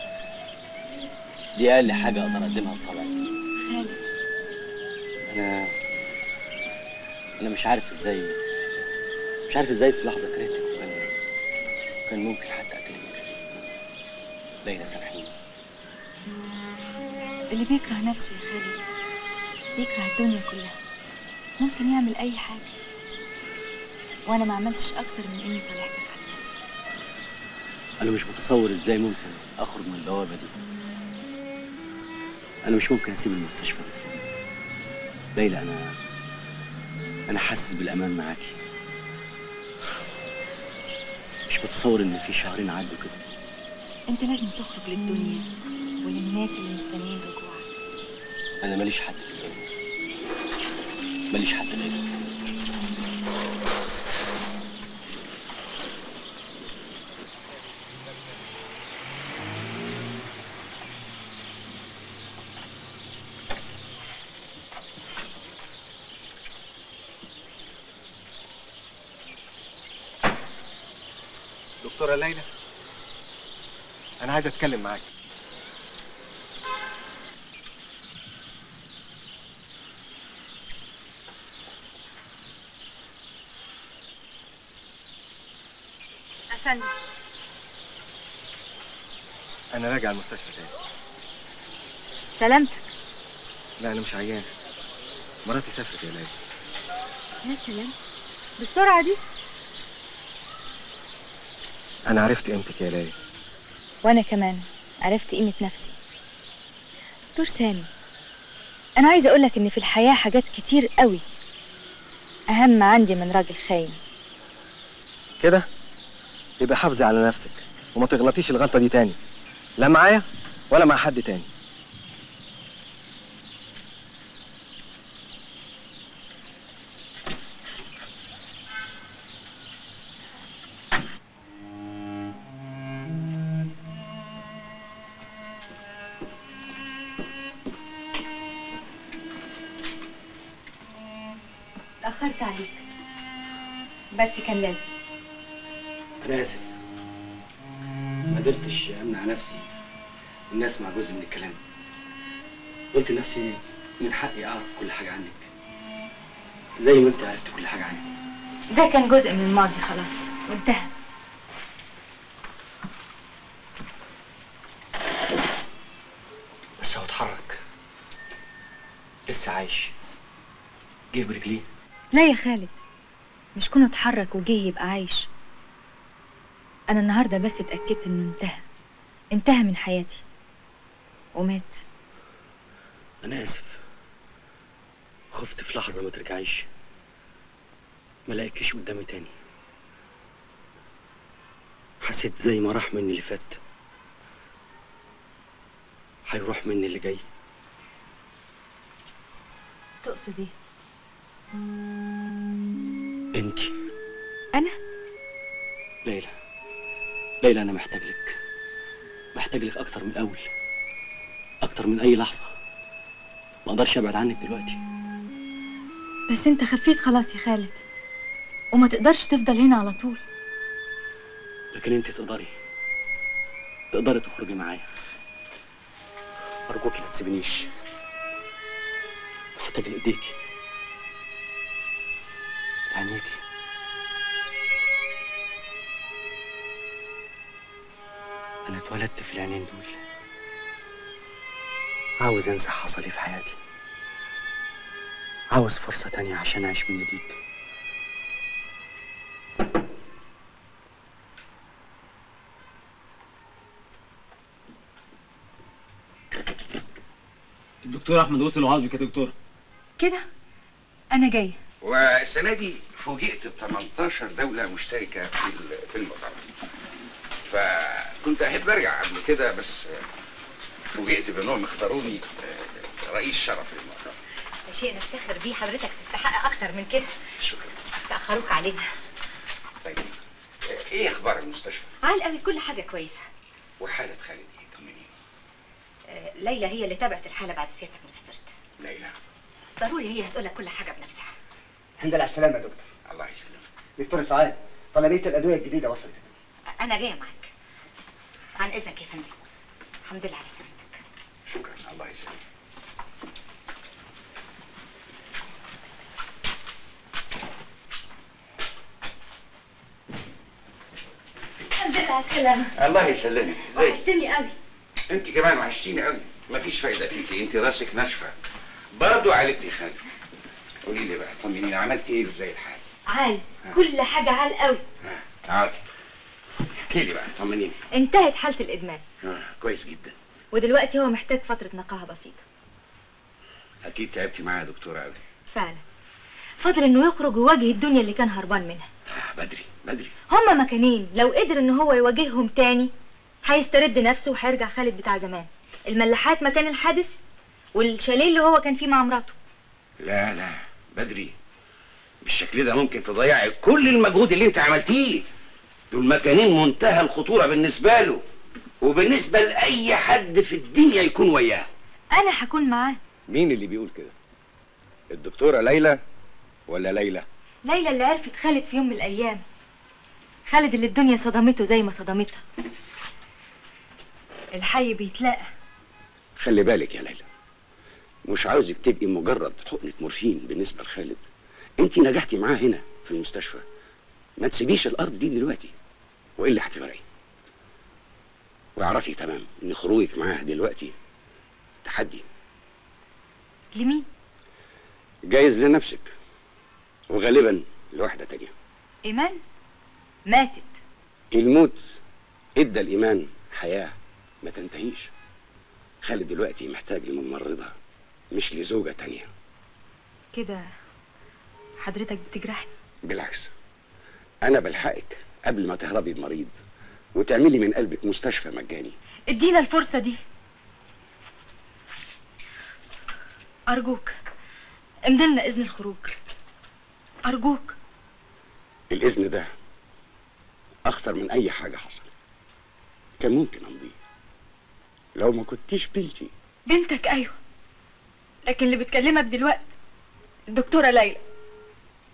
دي اقل حاجه اقدر اقدمها لصالحك. خالد انا مش عارف ازاي في لحظه كرهتك وكان ممكن حتى اقتلك. ليلى سامحيني. اللي بيكره نفسه يا خالد بيكره الدنيا كلها، ممكن يعمل اي حاجة، وانا ما عملتش اكتر من اني صالحتك على نفسي. انا مش متصور ازاي ممكن اخرج من البوابه دي. انا مش ممكن اسيب المستشفى دي. ليلى انا حاسس بالامان معاكي. مش متصور ان في شهرين عدوا كده. انت لازم تخرج للدنيا وللناس اللي مستنيين رجوعك. انا ماليش حد في الدنيا، ماليش حد ليلى. دكتورة ليلى، أنا عايز أتكلم معاك. أفندم، أنا راجع المستشفى تاني. سلامتك. لا أنا مش عيان، مراتي سافرت يا ليلى. يا سلام، بالسرعة دي؟ أنا عرفت قيمتك يا ليلى. وأنا كمان عرفت قيمة نفسي. دكتور سامي، أنا عايزة أقولك إن في الحياة حاجات كتير قوي أهم عندي من راجل خاين. كده؟ يبقى حافظي على نفسك وما تغلطيش الغلطة دي تاني، لا معايا ولا مع حد تاني. اتأخرت عليك، بس كان لازم. انا اسف، ما قدرتش امنع نفسي ان اسمع جزء من الكلام. قلت لنفسي من حقي اعرف كل حاجه عنك زي ما انت عرفت كل حاجه عني. ده كان جزء من الماضي خلاص وانتهى. بس هو اتحرك، لسه عايش، جه برجليه. لا يا خالد، مش كونه اتحرك وجه يبقى عايش. انا النهارده بس اتأكدت انه انتهى من حياتي ومات. انا اسف، خفت في لحظه ما ترجعيش، ما لاقيكيش قدامي تاني. حسيت زي ما راح مني اللي فات هيروح مني اللي جاي. تقصد ايه؟ انتي. انا؟ ليلى، انا محتاج لك اكتر من الاول، اكتر من اي لحظه. ما اقدرش ابعد عنك دلوقتي. بس انت خفيت خلاص يا خالد، وما تقدرش تفضل هنا على طول. لكن انت تقدري تخرجي معايا. ارجوكي ما تسيبنيش، محتاج لايديكي لعينيكي. انا اتولدت في العينين دول، عاوز انسى حصلي في حياتي، عاوز فرصة تانية عشان اعيش من جديد. الدكتور احمد وصل وعاوزك يا دكتور. كده انا جايه. والسنه دي فوجئت ب 18 دوله مشتركه في المؤتمر، فكنت احب ارجع قبل كده، بس فوجئت بانهم اختاروني رئيس شرف للمؤتمر. ده شيء نفتخر بيه، حضرتك تستحق اكتر من كده. شكرا. تاخروك علينا. طيب ايه اخبار المستشفى؟ عال قوي، كل حاجه كويسه. وحاله خالد ايه؟ طمنيني. ليلى هي اللي تابعت الحاله بعد سيادتك ما سافرت. ليلى ضروري هي هتقولك كل حاجه بنفسها. الحمد لله على السلامه يا دكتور. الله يسلمك. دكتور سعاد، طلبيه الادويه الجديده وصلت. انا جايه معاك. عن اذنك يا فندم. الحمد لله على سلامتك. شكرا. الله يسلمك. الحمد لله على السلامه. الله يسلمك. ازيك؟ وحشتني قوي. انت كمان وحشتيني قوي. مفيش فايده فيكي، انت راسك ناشفه. برضه عالجتي خالد. قولي لي بقى، طمنيني، عملتي ايه ازاي الحال؟ عال، كل حاجه عال قوي. تعالي احكي لي بقى، طمنيني. انتهت حاله الادمان. كويس جدا. ودلوقتي هو محتاج فتره نقاهه بسيطه. اكيد تعبتي معايا يا دكتوره قوي. فعلا. فاضل انه يخرج ويواجه الدنيا اللي كان هربان منها. بدري. هما مكانين، لو قدر ان هو يواجههم تاني هيسترد نفسه وهيرجع خالد بتاع زمان. الملاحات مكان الحادث، والشاليه اللي هو كان فيه مع مراته. لا بدري، بالشكل ده ممكن تضيعي كل المجهود اللي انت عملتيه. دول مكانين منتهى الخطوره بالنسبه له وبالنسبه لاي حد في الدنيا يكون وياه. انا هكون معاه. مين اللي بيقول كده؟ الدكتوره ليلى ولا ليلى؟ ليلى اللي عرفت خالد في يوم من الايام. خالد اللي الدنيا صدمته زي ما صدمتها. الحي بيتلاقى. خلي بالك يا ليلى، مش عاوزك تبقي مجرد حقنة مورفين بالنسبة لخالد. انت نجحتي معاه هنا في المستشفى، ما تسيبيش الارض دي دلوقتي والا هتغرقي. واعرفي تمام ان خروجك معاه دلوقتي تحدي. لمين؟ جايز لنفسك وغالبا لواحدة تانية. ايمان ماتت. الموت ادى الايمان حياة ما تنتهيش. خالد دلوقتي محتاج لممرضة مش لزوجة تانية. كده حضرتك بتجرحني؟ بالعكس، انا بلحقك قبل ما تهربي المريض وتعملي من قلبك مستشفى مجاني. ادينا الفرصة دي ارجوك، امدلنا اذن الخروج ارجوك. الاذن ده اخطر من اي حاجة حصل. كان ممكن امضيه لو ما كنتيش بنتي. بنتك ايوه، لكن اللي بتكلمك دلوقتي الدكتورة ليلى.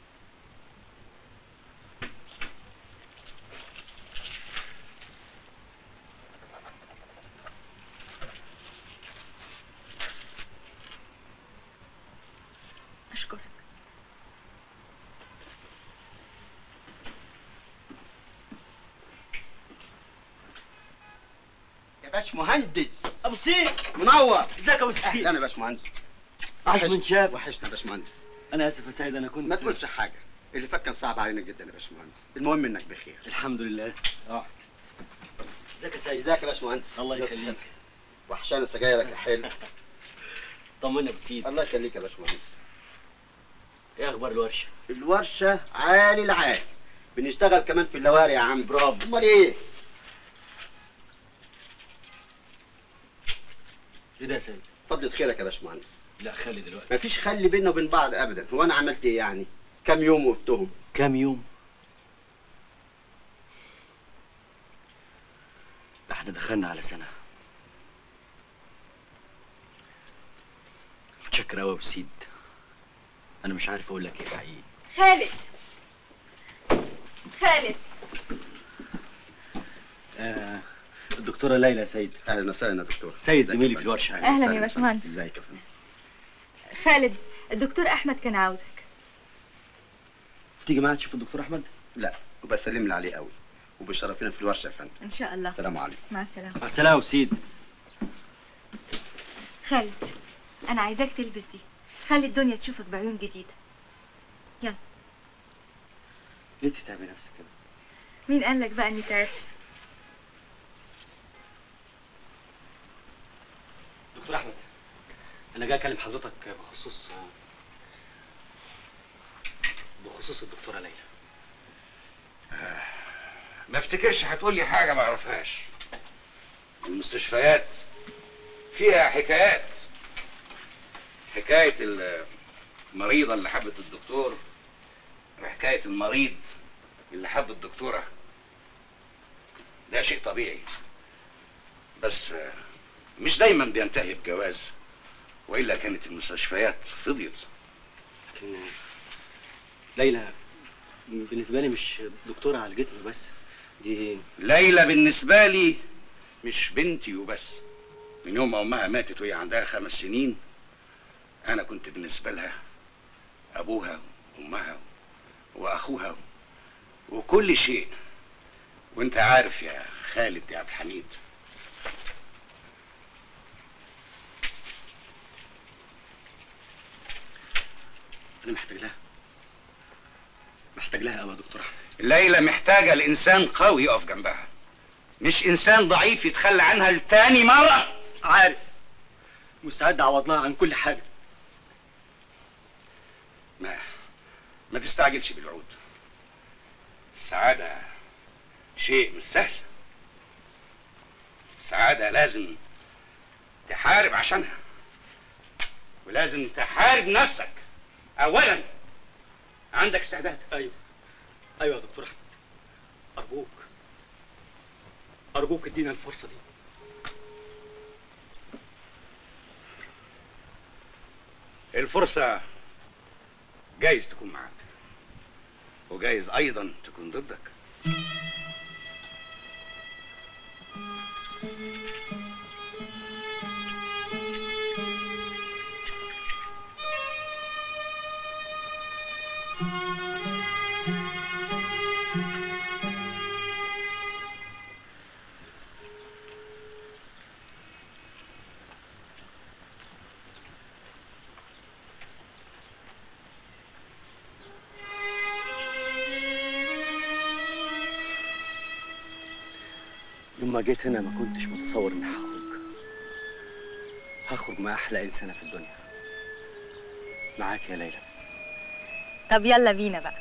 باشمهندس ابو سيد منور. ازيك يا ابو سيد؟ اهلا يا باشمهندس. عاش من شاف. وحشنا يا باشمهندس. انا اسف يا سيد، انا كنت ما تقولش حاجه، اللي فات كان صعب علينا جدا يا باشمهندس، المهم انك بخير. الحمد لله. ازيك يا سيد؟ ازيك يا باشمهندس؟ الله يخليك. وحشانا سجايرك يا حلو. طمنا يا ابو سيد. الله يخليك يا باشمهندس. ايه اخبار الورشه؟ الورشه عالي العال، بنشتغل كمان في اللواري يا عم. برافو. امال ايه؟ ايه ده يا سيد؟ فضلت خيرك يا باشمهندس. لا خلي دلوقتي. مفيش خلي بيننا وبين بعض ابدا. هو انا عملت ايه يعني؟ كام يوم وقفتهم؟ كام يوم؟ احنا دخلنا على سنه. متشكر قوي يا ابو سيد، انا مش عارف اقول لك ايه حقيقي. خالد خالد الدكتوره ليلى يا سيد. اهلا وسهلا يا دكتور. سيد زميلي في الورشه. اهلا يا باشمهندس. ازيك يا فندم؟ خالد، الدكتور احمد كان عاوزك. تيجي معايا تشوف الدكتور احمد؟ لا، وبسلم لي عليه قوي، وبشرفنا في الورشه يا فندم. ان شاء الله. السلام عليكم. مع السلامه. مع السلامه يا سيد. خالد، انا عايزاك تلبس دي، خلي الدنيا تشوفك بعيون جديده. يلا. ليه تتعبي نفسك كده؟ مين قال لك بقى اني تعبت؟ دكتور احمد، انا جاي اكلم حضرتك بخصوص الدكتوره ليلى. ما افتكرش هتقول لي حاجه ما اعرفهاش. المستشفيات فيها حكايات، حكايه المريضه اللي حبت الدكتور وحكايه المريض اللي حب الدكتوره. ده شيء طبيعي، بس مش دايما بينتهي بجواز، والا كانت المستشفيات فضيت. لكن ليلى بالنسبه لي مش دكتوره عالجتني بس، دي ليلى بالنسبه لي مش بنتي وبس. من يوم ما امها ماتت وهي عندها 5 سنين انا كنت بالنسبه لها ابوها وامها واخوها وكل شيء. وانت عارف يا خالد يا عبد الحميد، انا محتاج لها قوي يا دكتور احمد. ليلى محتاجه لانسان قوي يقف جنبها، مش انسان ضعيف يتخلى عنها لتاني مره. عارف، مستعد اعوض لها عن كل حاجه. ما تستعجلش بالوعود. السعاده شيء مش سهل. السعاده لازم تحارب عشانها، ولازم تحارب نفسك اولا. عندك استعداد؟ ايوه يا دكتور احمد، ارجوك ادينا الفرصه دي. الفرصه جايز تكون معاك وجايز ايضا تكون ضدك. يوم ما جيت هنا ما كنتش متصور اني هخرج مع احلى انسانه في الدنيا، معاك يا ليلى. طب يلا بينا بقى.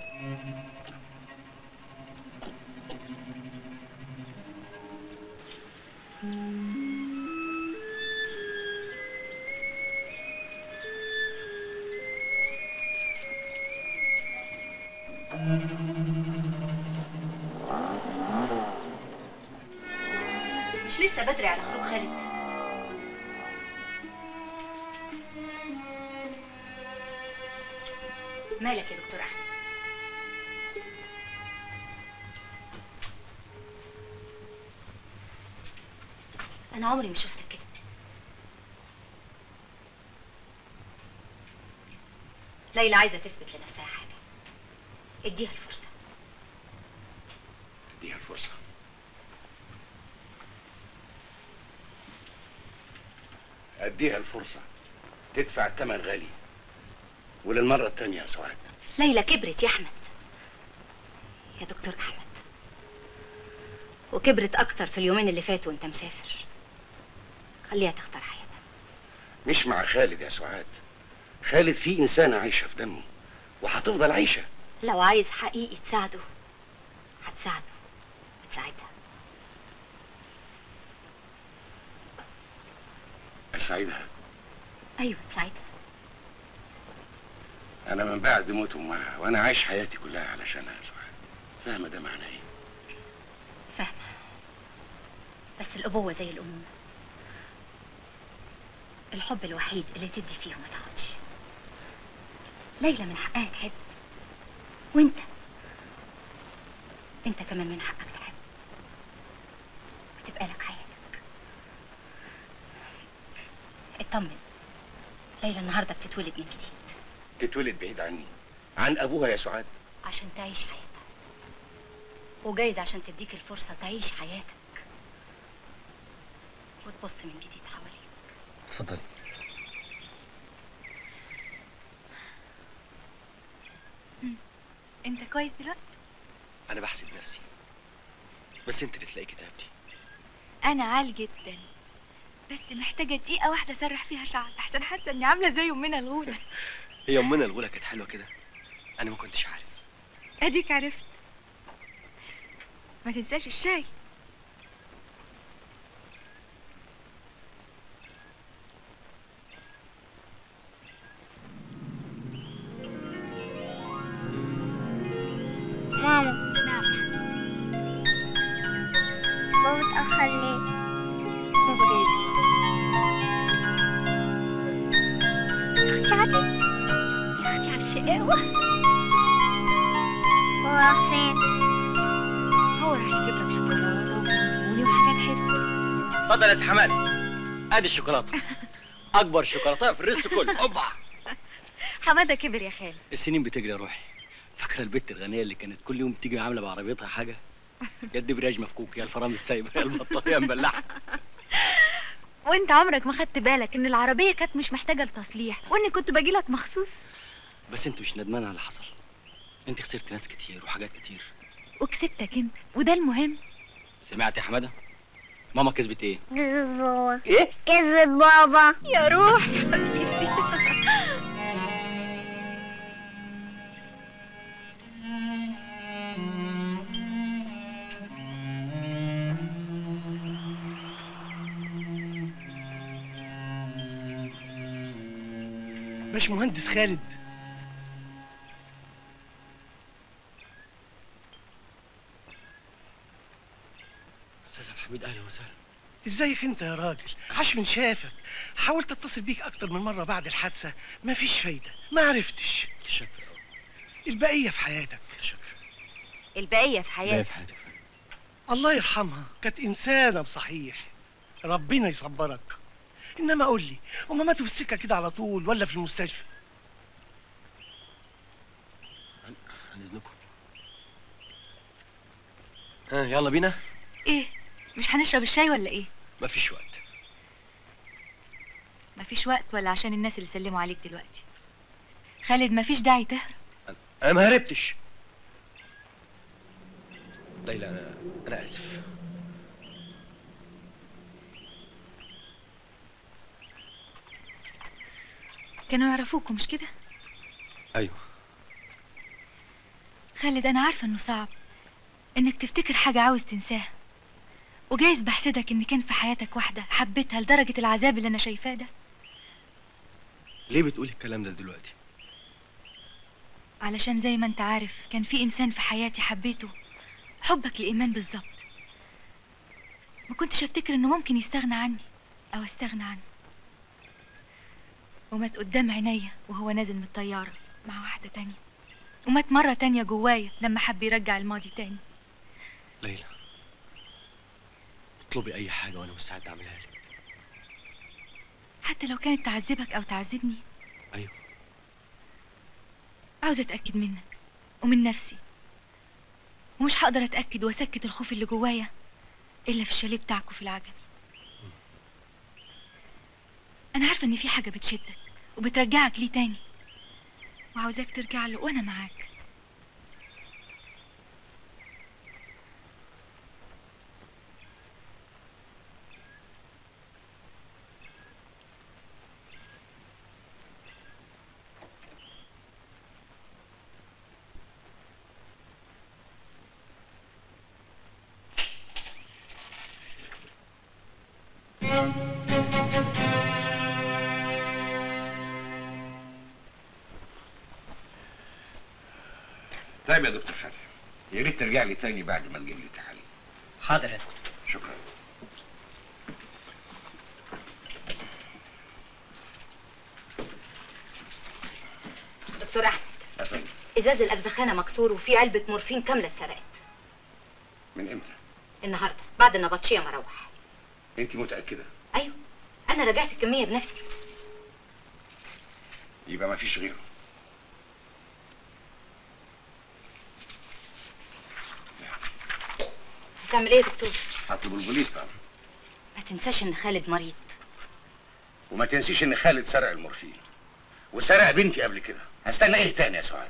مش لسه بدري على خروج خالد؟ مالك يا دكتور احمد؟ انا عمري ما شفتك كده. ليلى عايزه تثبت لنفسها حاجه، اديها الفرصه. اديها الفرصه. اديها الفرصه تدفع الثمن غالي، وللمره الثانيه يا سعاد. ليلى كبرت يا احمد، يا دكتور احمد، وكبرت اكتر في اليومين اللي فاتوا وانت مسافر. خليها تختار حياتها. مش مع خالد يا سعاد، خالد فيه انسانه عايشه في دمه وهتفضل عايشه. لو عايز حقيقي تساعده هتساعده وتساعدها. اساعدها؟ ايوه تساعدها. انا من بعد موت امها وانا عايش حياتي كلها علشانها يا سعاد. فاهمه ده معناه ايه؟ فاهمه، بس الابوه زي الامومه، الحب الوحيد اللي تدي فيه وما تاخدش. ليلى من حقها تحب، وانت كمان من حقك تحب وتبقى لك حياتك. اطمن، ليلى النهارده بتتولد من جديد. تتولد بعيد عني، عن ابوها يا سعاد، عشان تعيش حياتها، وجايز عشان تديك الفرصة تعيش حياتك وتبص من جديد حواليك. اتفضلي. انت كويس دلوقتي؟ انا بحسب نفسي، بس انت اللي تلاقي كتابتي. انا عال جدا، بس محتاجه دقيقه واحده اسرح فيها شعر، احسن حاسه اني عامله زي امنا الغوله. هي امنا الغوله كانت حلوه كده؟ انا ما كنتش عارف. اديك عرفت. ما تنساش الشاي. ماما. نعم. بابا اتأخر ليه؟ بابا جاي. اختي عادي؟ يا اختي على الشقاوة. هو راح فين؟ هو راح يجيب لك شوكولاته وبونبوني وحاجات حلوه. اتفضل يا سي حماد، ادي الشوكولاته، اكبر شوكولاته في الريست كله. اوبا. حماده كبر يا خالد. السنين بتجري يا روحي. فاكره البت الغنيه اللي كانت كل يوم تيجي عامله بعربيتها حاجه؟ يا الدبرياج مفكوك، يا الفرامل السايبه، يا البطاريه مبلعه. وانت عمرك ما خدت بالك ان العربيه كانت مش محتاجه لتصليح، واني كنت باجي لك مخصوص. بس انت مش ندمان على اللي حصل. انت خسرت ناس كتير وحاجات كتير، وكسبتك انت، وده المهم. سمعت يا حماده؟ ماما كسبت ايه؟ كذب بابا. ايه؟ كذب بابا. يا روح. باشمهندس خالد، استاذ عبد الحميد، اهلا وسهلا. ازيك انت يا راجل؟ عاش من شافك. حاولت اتصل بيك اكتر من مره بعد الحادثه، مفيش فايده، ما عرفتش. متشكر قوي. البقيه في حياتك. متشكر. البقيه في حياتك. الله يرحمها، كانت انسانه بصحيح. ربنا يصبرك. انما قول لي، هما ماتوا في السكه كده على طول ولا في المستشفى؟ عن اذنكم. يلا بينا. ايه، مش هنشرب الشاي ولا ايه؟ مفيش وقت. مفيش وقت ولا عشان الناس اللي سلموا عليك دلوقتي؟ خالد مفيش داعي تهرب. انا ما هربتش. ليلى، انا اسف. كانوا يعرفوكوا مش كده؟ ايوه. خالد، انا عارفه انه صعب انك تفتكر حاجه عاوز تنساها، وجايز بحسدك ان كان في حياتك واحده حبيتها لدرجه العذاب اللي انا شايفاه ده. ليه بتقولي الكلام ده دلوقتي؟ علشان زي ما انت عارف كان في انسان في حياتي حبيته حبك لإيمان بالظبط. ما كنتش افتكر انه ممكن يستغنى عني او استغنى عنه، ومات قدام عينيا وهو نازل من الطياره مع واحده تانية، ومات مره تانية جوايا لما حب يرجع الماضي تاني. ليلى، اطلبي اي حاجه وانا مستعد اعملها لك. حتى لو كانت تعذبك او تعذبني. ايوه. عاوزه اتاكد منك ومن نفسي، ومش هقدر اتاكد واسكت الخوف اللي جوايا الا في الشاليه بتاعكوا في العجمي. انا عارفه ان في حاجه بتشدك وبترجعك ليه تاني، وعاوزاك ترجع له وانا معاك. طيب يا دكتور فتحي، يا ريت ترجع لي تاني بعد ما تجيب لي تحاليل. حاضر يا دكتور. شكرا. دكتور احمد، أفندم. ازاز الاجزخانه مكسور وفي علبه مورفين كامله اتسرقت. من امتى؟ النهارده بعد النبطشيه ما اروح. انت متاكده؟ ايوه، انا راجعت الكميه بنفسي. يبقى ما فيش غيره. هتعمل ايه يا دكتور؟ هطلب البوليس طبعا. ما تنساش ان خالد مريض. وما تنسيش ان خالد سرق المورفين وسرق بنتي قبل كده. هستنى ايه تاني يا سعاد؟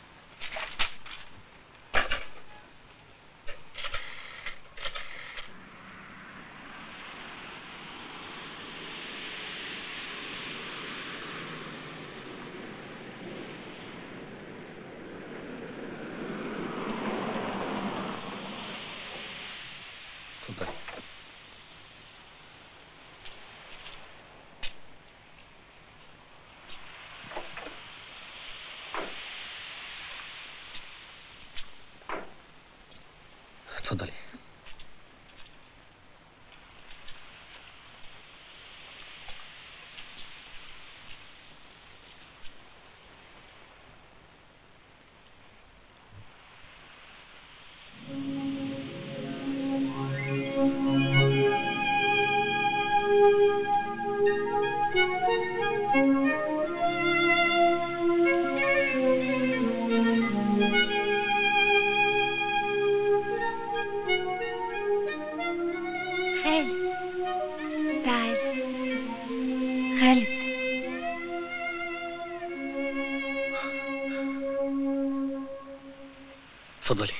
اتفضلي. اتفضلي. خالد، تعال. خالد، اتفضلي.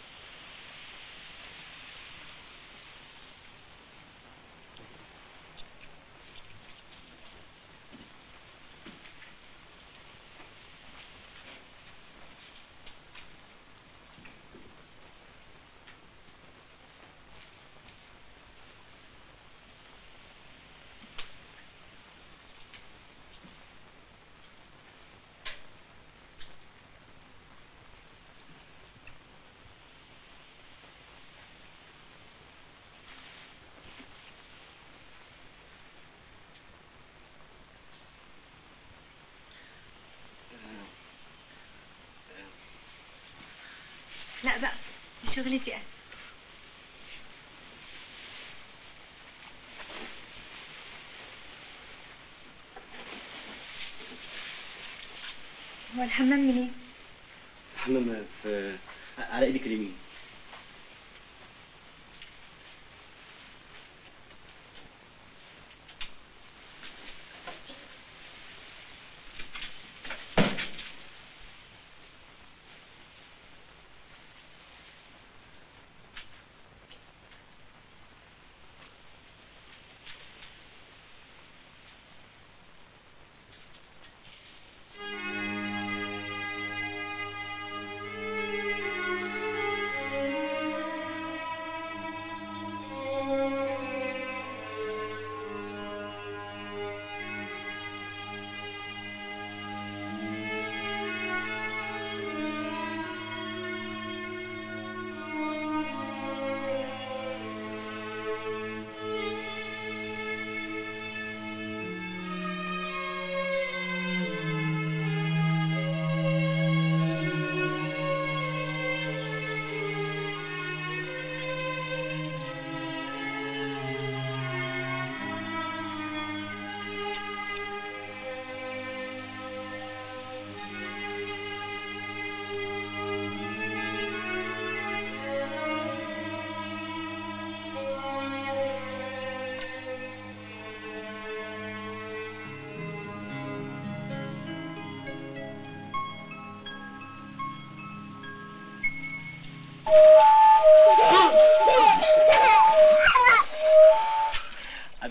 لا بقى، دي شغلتي انا. هو الحمام منين؟ الحمام في على ايدك اليمين.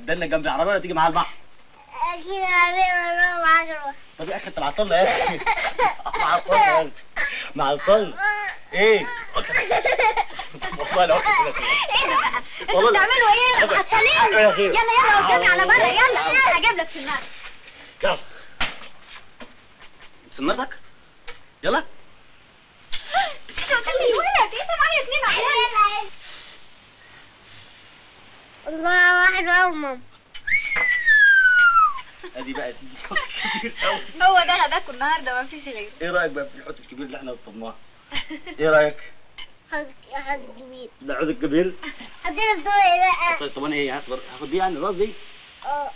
هتدنى جنب العربيه ولا تيجي معايا البحر؟ اكيد العربيه وراها 10. طب يا اخي انت معطلنا يا اخي. معطلنا يا اخي. معطلنا. ايه؟ والله لو ايه ده بقى؟ انتوا بتعملوا ايه؟ معطلين. يلا يلا قدامي على بره، يلا هجيب لك سنارة. يلا. سنارتك؟ يلا. مش قدام الولد، انت معايا 2 عيال. الله واحد وامم. ادي بقى يا سيدي الحوت الكبير قوي. هو ده غداكوا النهارده مفيش غيره. ايه رايك بقى في الحوت الكبير اللي احنا اصطدناه؟ ايه رايك؟ حد كبير. ده الحوت الكبير؟ ادينا الدور ايه بقى؟ طب انا ايه هاخد دي يعني الراس دي؟ اه.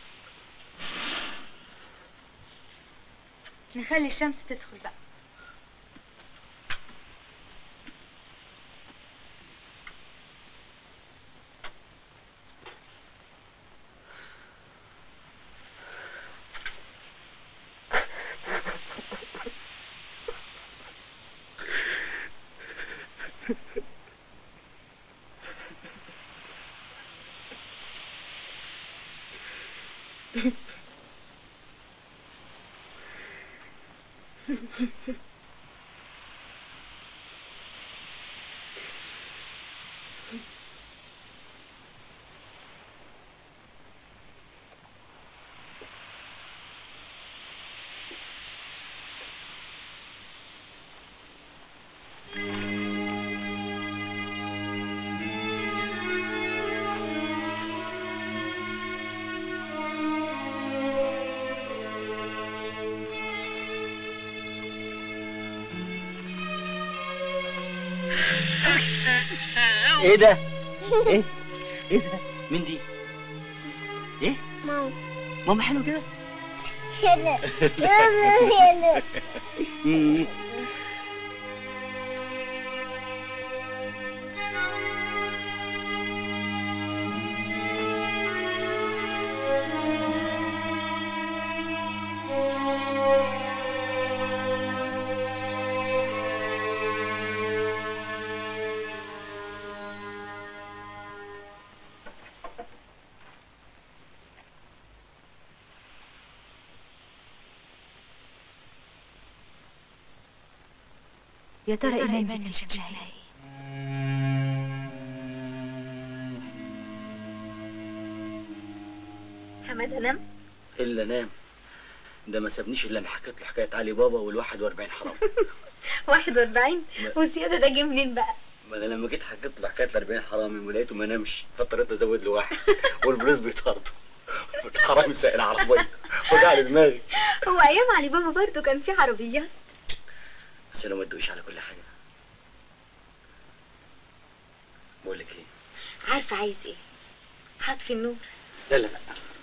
نخلي الشمس تدخل بقى. ايه ده؟ ايه؟ ايه ده؟ مين دي؟ ايه؟ ماما. ماما حلو كده؟ هنا. ماما هنا. يا ترى إيمان دي كان شكلها ايه؟ حماده نام؟ الا نام. ده ما سابنيش الا ما حكيت له حكايه علي بابا وال41 حرام. 41 وزياده ده جه منين بقى؟ ما انا لما جيت حكيت له حكايه ال40 حرامي ولقيته ما نامش فاضطريت ازود له واحد والبوليس بيطارده. حرامي سائل عربيه وجع لي دماغي. هو ايام علي بابا برضه كان في عربيات؟ بس انا ما ادوش على كل حاجه. بقول لك ايه؟ عارفه عايز ايه؟ هطفي النور. لا لا لا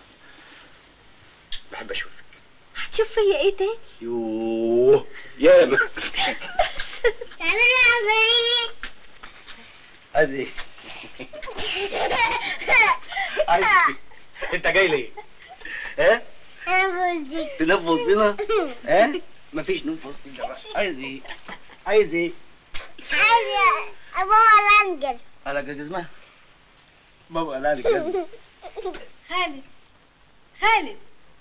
بحب اشوفك. هتشوف فيا ايه تاني؟ يوه ياما. تعملي عمليه. ادي عايز انت جاي ليه؟ ها؟ تنام في وسطنا؟ ها؟ مفيش نوم في وسطنا بقى. عايز ايه؟ عايز ايه؟ عايز ابوها على انجل. على جزمة؟ بابا قال لك جزمة. خالد خالد،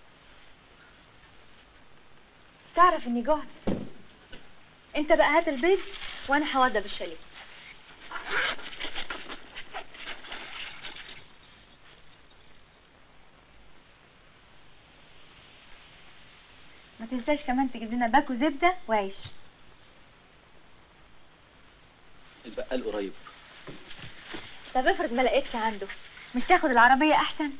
تعرف اني جهد. انت بقى هات البيض وانا هوضب الشاليه. ما تنساش كمان تجيب لنا باكو زبده وعيش. البقال قريب. طب افرض ما لقيتش عنده، مش تاخد العربيه احسن؟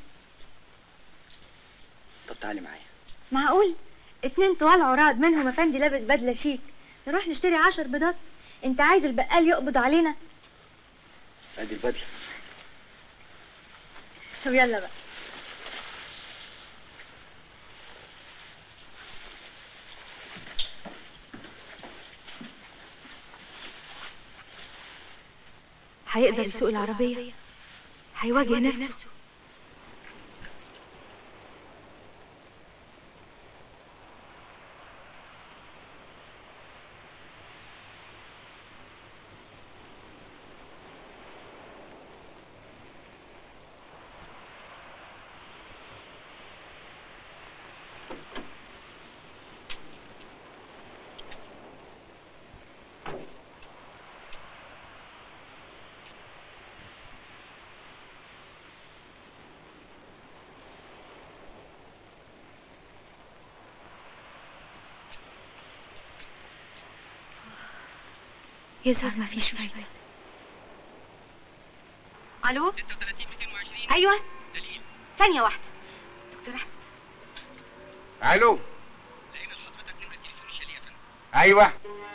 طب تعالي معايا. معقول 2 طوال عراض منهم افندي لابس بدله شيك نروح نشتري 10 بيضات؟ انت عايز البقال يقبض علينا؟ ادي البدله. طب يلا بقى. هيقدر يسوق العربيه؟ هيواجه نفسه؟ يظهر مفيش فايدة. الو؟ ايوه ثانية واحدة. دكتور احمد. الو. ايوه.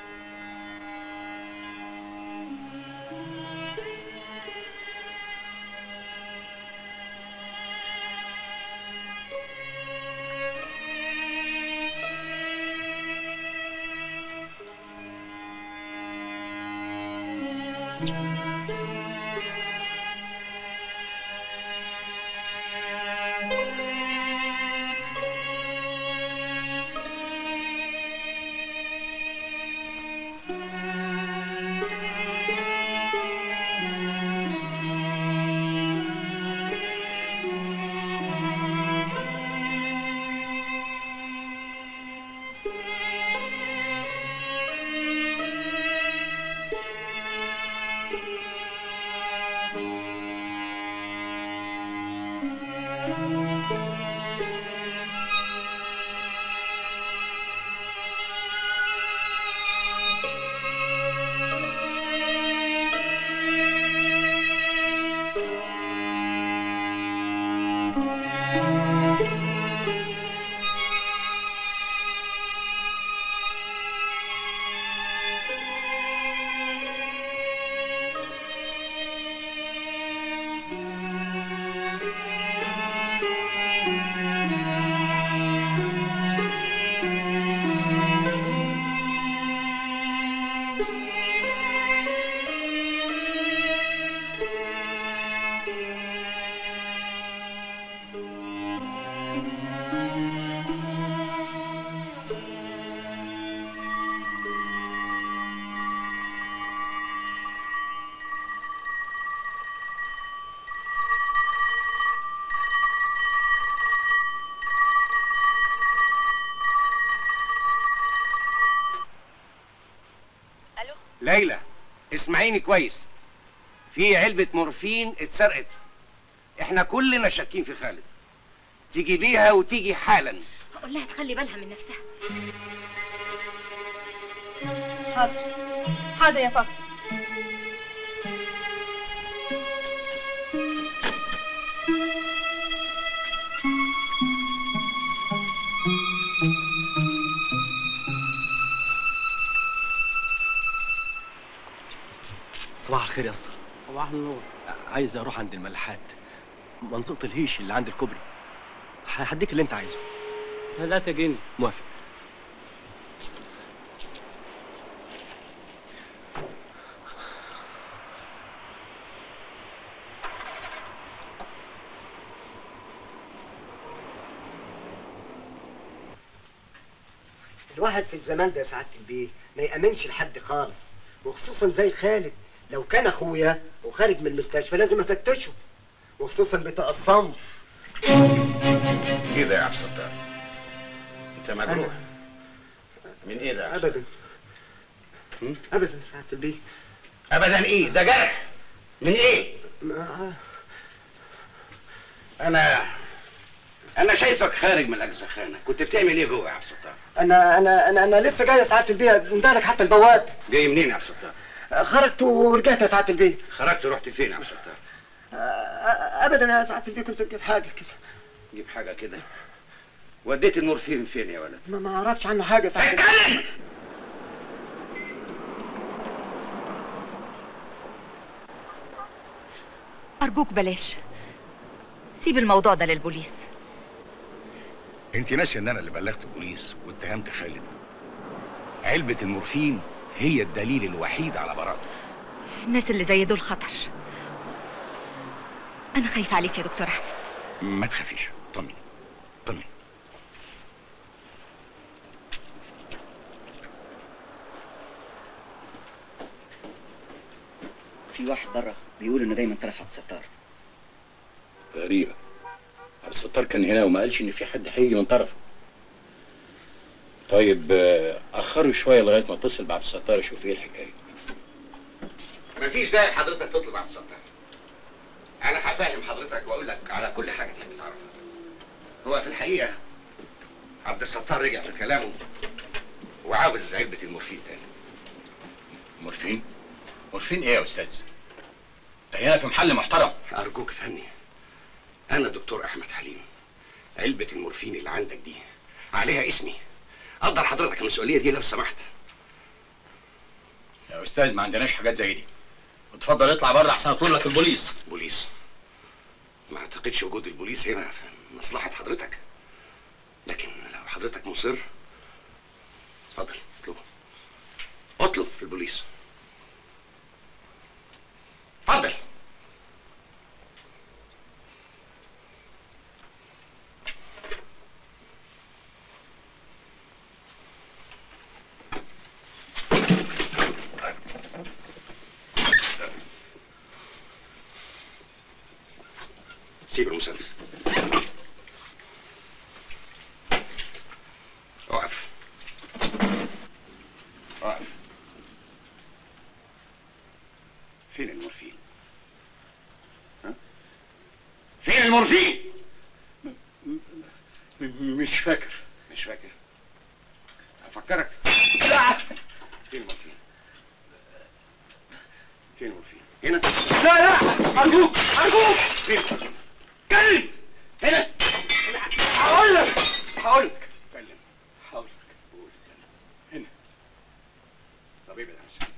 ليلى اسمعيني كويس، في علبة مورفين اتسرقت، احنا كلنا شاكين في خالد، تيجي بيها وتيجي حالا. هقول لها تخلي بالها من نفسها. حاضر حاضر يا فاطمة. صباح الخير يا اسطى. صباح النور. عايز اروح عند الملاحات، منطقة الهيش اللي عند الكوبري. هديك اللي انت عايزه. 3 جنيه. موافق. الواحد في الزمان ده يا سعادة البيه ما يأمنش لحد خالص، وخصوصا زي خالد. لو كان اخويا وخارج من المستشفى لازم افتشه، وخصوصا بتاع الصنف. ايه ده يا عبد الستار؟ انت مجروح من ايه ده يا عبد ابدا ابدا يا سعادة البيه. ابدا ايه ده؟ جرح من ايه؟ انا شايفك خارج من الاجزخانه، كنت بتعمل ايه جوه يا عبد الستار؟ انا لسه جاي يا سعادة البيه، ندهلك حتى البواب. جاي منين يا عبد الستار؟ خرجت ورجعت يا سعادة البيه. خرجت رحت فين يا عبد الستار؟ ابدا يا سعادة البيه، كنت بجيب حاجه كده. جيب حاجه كده؟ وديت المورفين فين يا ولد؟ ما اعرفش عنه حاجه يا سعادة البيه. أرجوك بلاش، سيب الموضوع ده للبوليس. انت ناسي ان انا اللي بلغت البوليس واتهمت خالد؟ علبة المورفين هي الدليل الوحيد على براءته. الناس اللي زي دول خطر. أنا خايفة عليك يا دكتور أحمد. ما تخافيش، طمني طمني. في واحد بره بيقول انه دايما طرف عبد الستار. غريبة، عبد الستار كان هنا وما قالش ان في حد هيجي من طرفه. طيب اخروا شوية لغاية ما اتصل بعبد الستار اشوف ايه الحكاية. مفيش داعي حضرتك تطلب عبد الستار. انا هفهم حضرتك واقول لك على كل حاجة تحب تعرفها. هو في الحقيقة عبد الستار رجع في كلامه وعاوز علبة المورفين تاني. مورفين؟ مورفين ايه يا استاذ؟ ده هنا في محل محترم. ارجوك افهمني، انا الدكتور احمد حليم. علبه المورفين اللي عندك دي عليها اسمي، قدر حضرتك المسؤوليه دي لو سمحت. يا استاذ ما عندناش حاجات زي دي، اتفضل اطلع بره احسن اطلب لك البوليس. بوليس؟ ما اعتقدش وجود البوليس هنا في مصلحه حضرتك، لكن لو حضرتك مصر اتفضل اطلب في البوليس. اتفضل. سيب المسدس. اقف اقف. فين المورفين؟ ها؟ فين المورفين؟ مش فاكر. مش فاكر؟ افكرك. لا. فين المورفين؟ فين المورفين؟ هنا؟ لا لا ارجوك ارجوك. فين المورفين؟ كلم. هنا. هقول لك اتكلم. هقول لك. قول. هنا. طب ابعد عنك.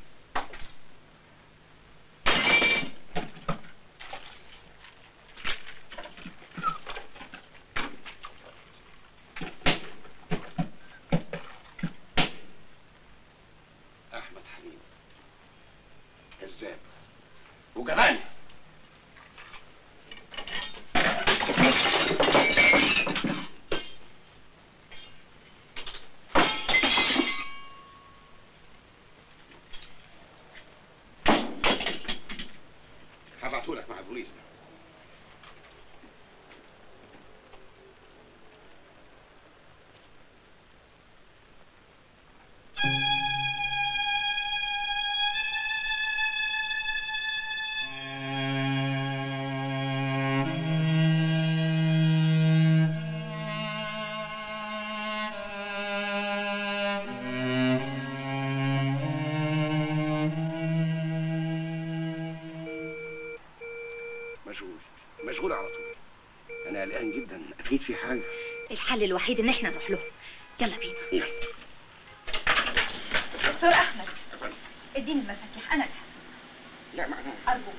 احمد حليم كذاب وجبان. هبعتهولك مع البوليس. مشغول على طول. انا قلقان جدا، اكيد في حاجه. الحل الوحيد ان احنا نروح له. يلا بينا. يلا. دكتور احمد اديني المفاتيح انا اللي هسوق. لا معناها ارجوك.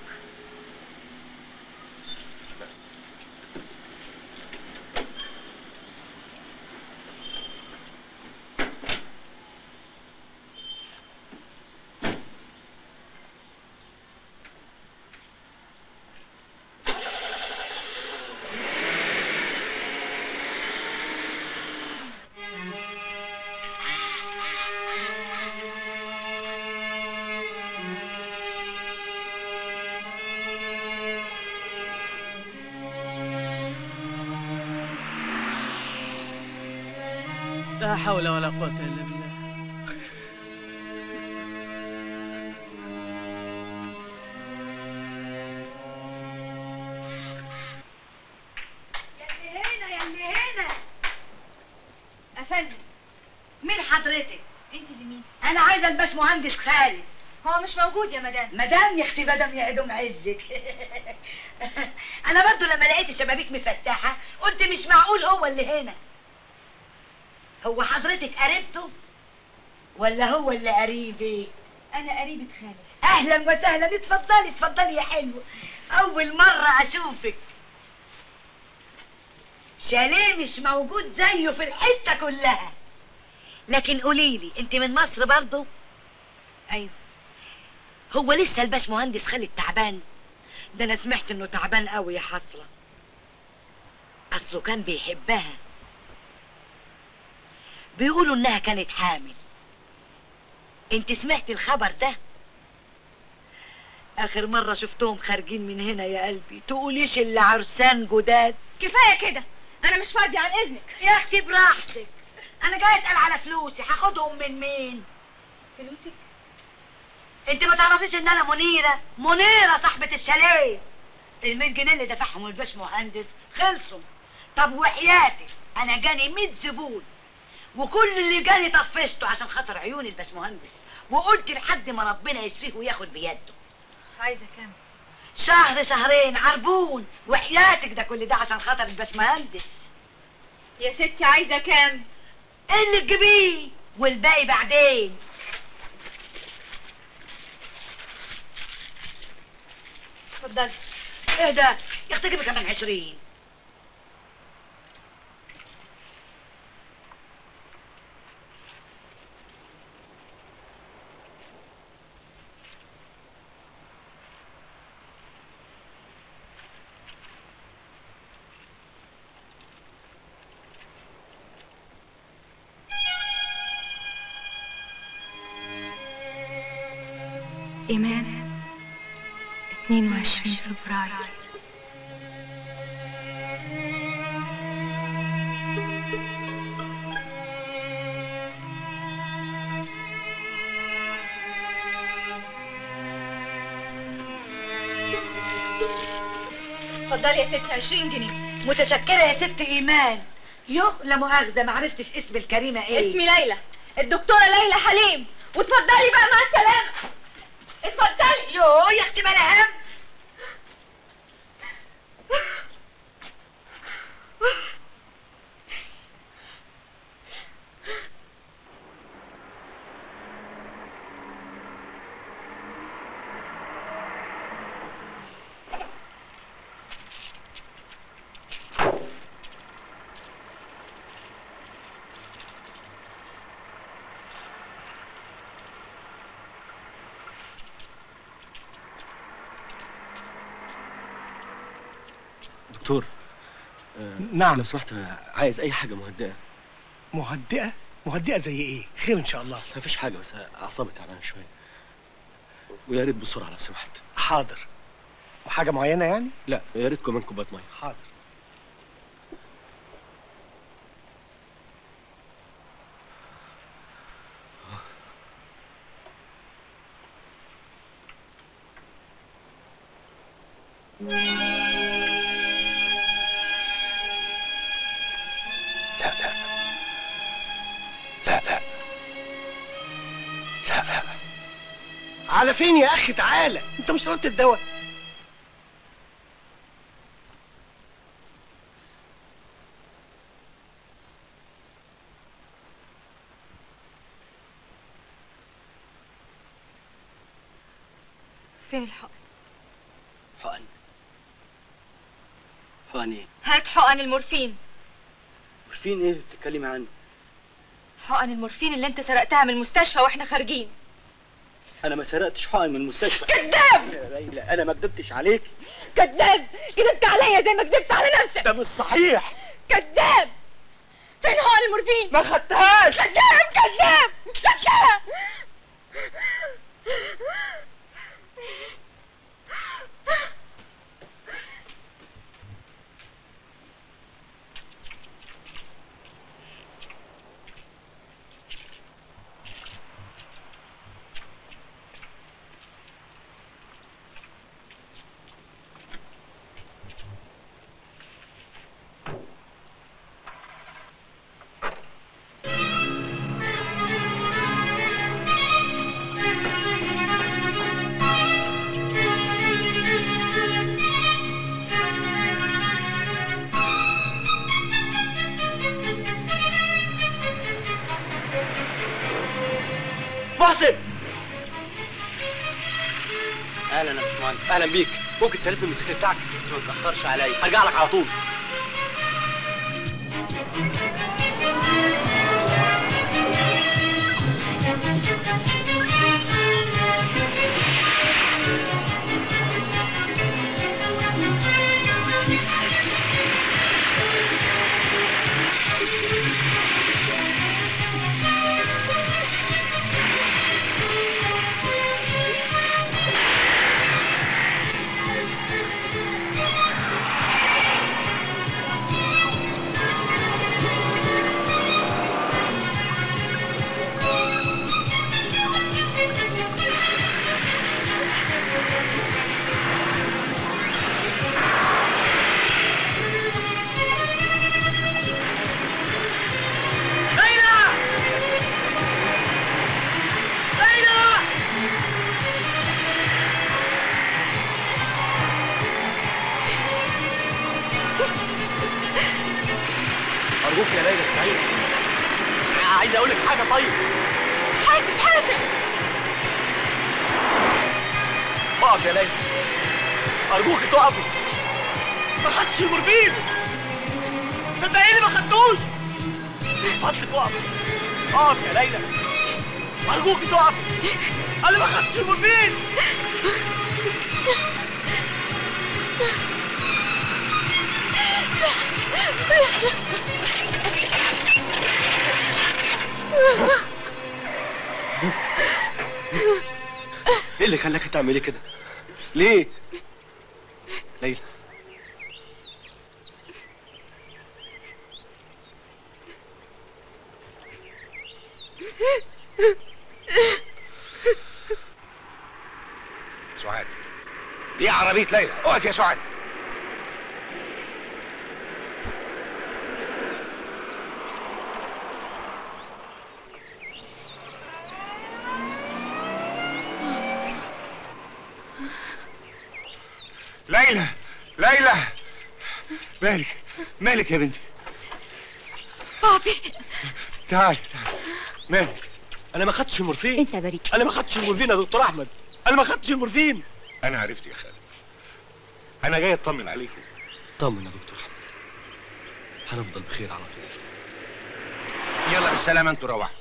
لا حول ولا قوة إلا بالله. يا اللي هنا افندم مين حضرتك؟ انت اللي مين؟ انا عايزه الباشمهندس خالد. هو مش موجود يا مدام. مدام يا اختي مدام يا ادم عزك. انا برضو لما لقيت الشبابيك مفتحه قلت مش معقول هو اللي هنا. هو حضرتك قريبته ولا هو اللي قريبي؟ انا قريبة خالد. اهلا وسهلا، اتفضلي اتفضلي يا حلوه، اول مره اشوفك. شاليه مش موجود زيه في الحته كلها. لكن قوليلي انت من مصر برضو؟ ايوه. هو لسه الباشمهندس خالد تعبان؟ ده انا سمعت انه تعبان قوي يا حسره. اصله كان بيحبها، بيقولوا انها كانت حامل. انت سمعتي الخبر ده؟ اخر مرة شفتهم خارجين من هنا يا قلبي تقوليش اللي عرسان جداد. كفاية كده، انا مش فاضية عن اذنك. يا اختي براحتك، انا جاي اسأل على فلوسي، هاخدهم من مين؟ فلوسك؟ انت ما تعرفيش ان انا منيرة صاحبة الشاليه. ال100 جنيه اللي دفعهم الباشمهندس خلصوا. طب وحياتك انا جاني 100 زبون وكل اللي جاني طفشته عشان خاطر عيون الباشمهندس. وقلت لحد ما ربنا يشفيه وياخد بيده. عايزه كام؟ شهر شهرين عربون، وحياتك ده كل ده عشان خاطر الباشمهندس. يا ستي عايزه كام؟ اللي تجيبيه والباقي بعدين. اتفضلي. ايه ده؟ يا اختي جيبي كمان 20. إيمان 22 فبراير. اتفضلي يا ست 20 جنيه. متشكرة يا ست إيمان. يوه لا مؤاخذة ما عرفتش اسم الكريمة ايه؟ اسمي ليلى، الدكتورة ليلى حليم. واتفضلي بقى مع السلامة. اتفضلي. يوه يا اختي بلا هم. دكتور نعم. لو سمحت عايز اي حاجه مهدئه. مهدئة؟ مهدئة زي ايه؟ خير ان شاء الله. مفيش حاجه، بس اعصابي تعبانه شويه، ويا ريت بسرعه لو سمحت. حاضر. وحاجة معينة يعني؟ لا، يا ريت كمان كوبايه ميه. حاضر. لا لا لا لا لا لا. على فين يا اخي؟ تعالى، انت مش شربت الدواء؟ فين الحقن؟ حقن؟ حقن ايه؟ هات حقن المورفين. مورفين ايه بتتكلمي عنه؟ حقن المورفين اللي انت سرقتها من المستشفى واحنا خارجين. انا ما سرقتش حقن من المستشفى. كذاب! يا ليلى انا ما كدبتش عليك. كذاب! كذبت عليا زي ما كذبت على نفسك. ده مش صحيح. كذاب! فين حقن المورفين؟ ما خدتهاش. كذاب كذاب كذاب! محسن، اهلا يا باشمهندس. اهلا بيك. ممكن تسلفني الموتوسيكل بتاعك؟ بس ما تاخرش عليا، هرجع لك على طول. اقول لك حاجه. طيب حاسب حاسب. اقف يا ليلى، ارجوك تقفي. ما خدتش المورفين، صدقيني ما خدتوش. فضلك اقفي. اقف يا ليلى، ارجوك تقفي. انا ما خدتش المورفين. ايه اللي خلاك تعملي كده؟ ليه؟ ليلى سعاد، دي عربية ليلى. اقف يا سعاد. ليلى ليلى، مالك يا بنتي؟ بابي تعالي مالك؟ انا ما خدتش المورفين. انت بريء. انا ما خدتش المورفين يا دكتور احمد، انا ما خدتش المورفين. انا عرفت يا خالد، انا جاي اطمن عليك. طمن يا دكتور احمد، هنفضل بخير على طول. يلا بالسلامة انتوا روحوا.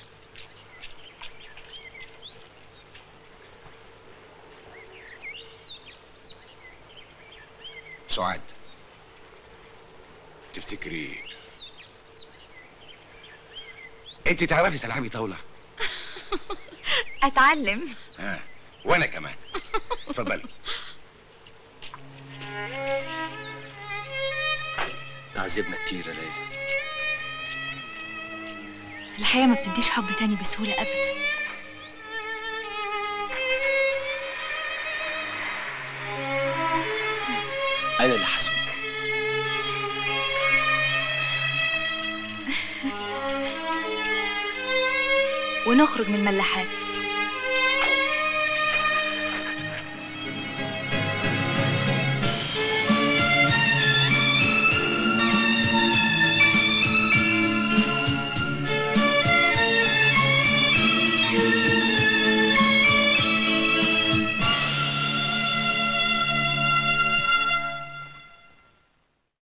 سعاد، تفتكري انت تعرفي تلعبي طاولة؟ اتعلم. وانا كمان. اتفضلي. تعذبنا كتير يا ليلى. الحياة ما بتديش حب تاني بسهولة ابدا. انا اللي حاسب. ونخرج من الملاحات.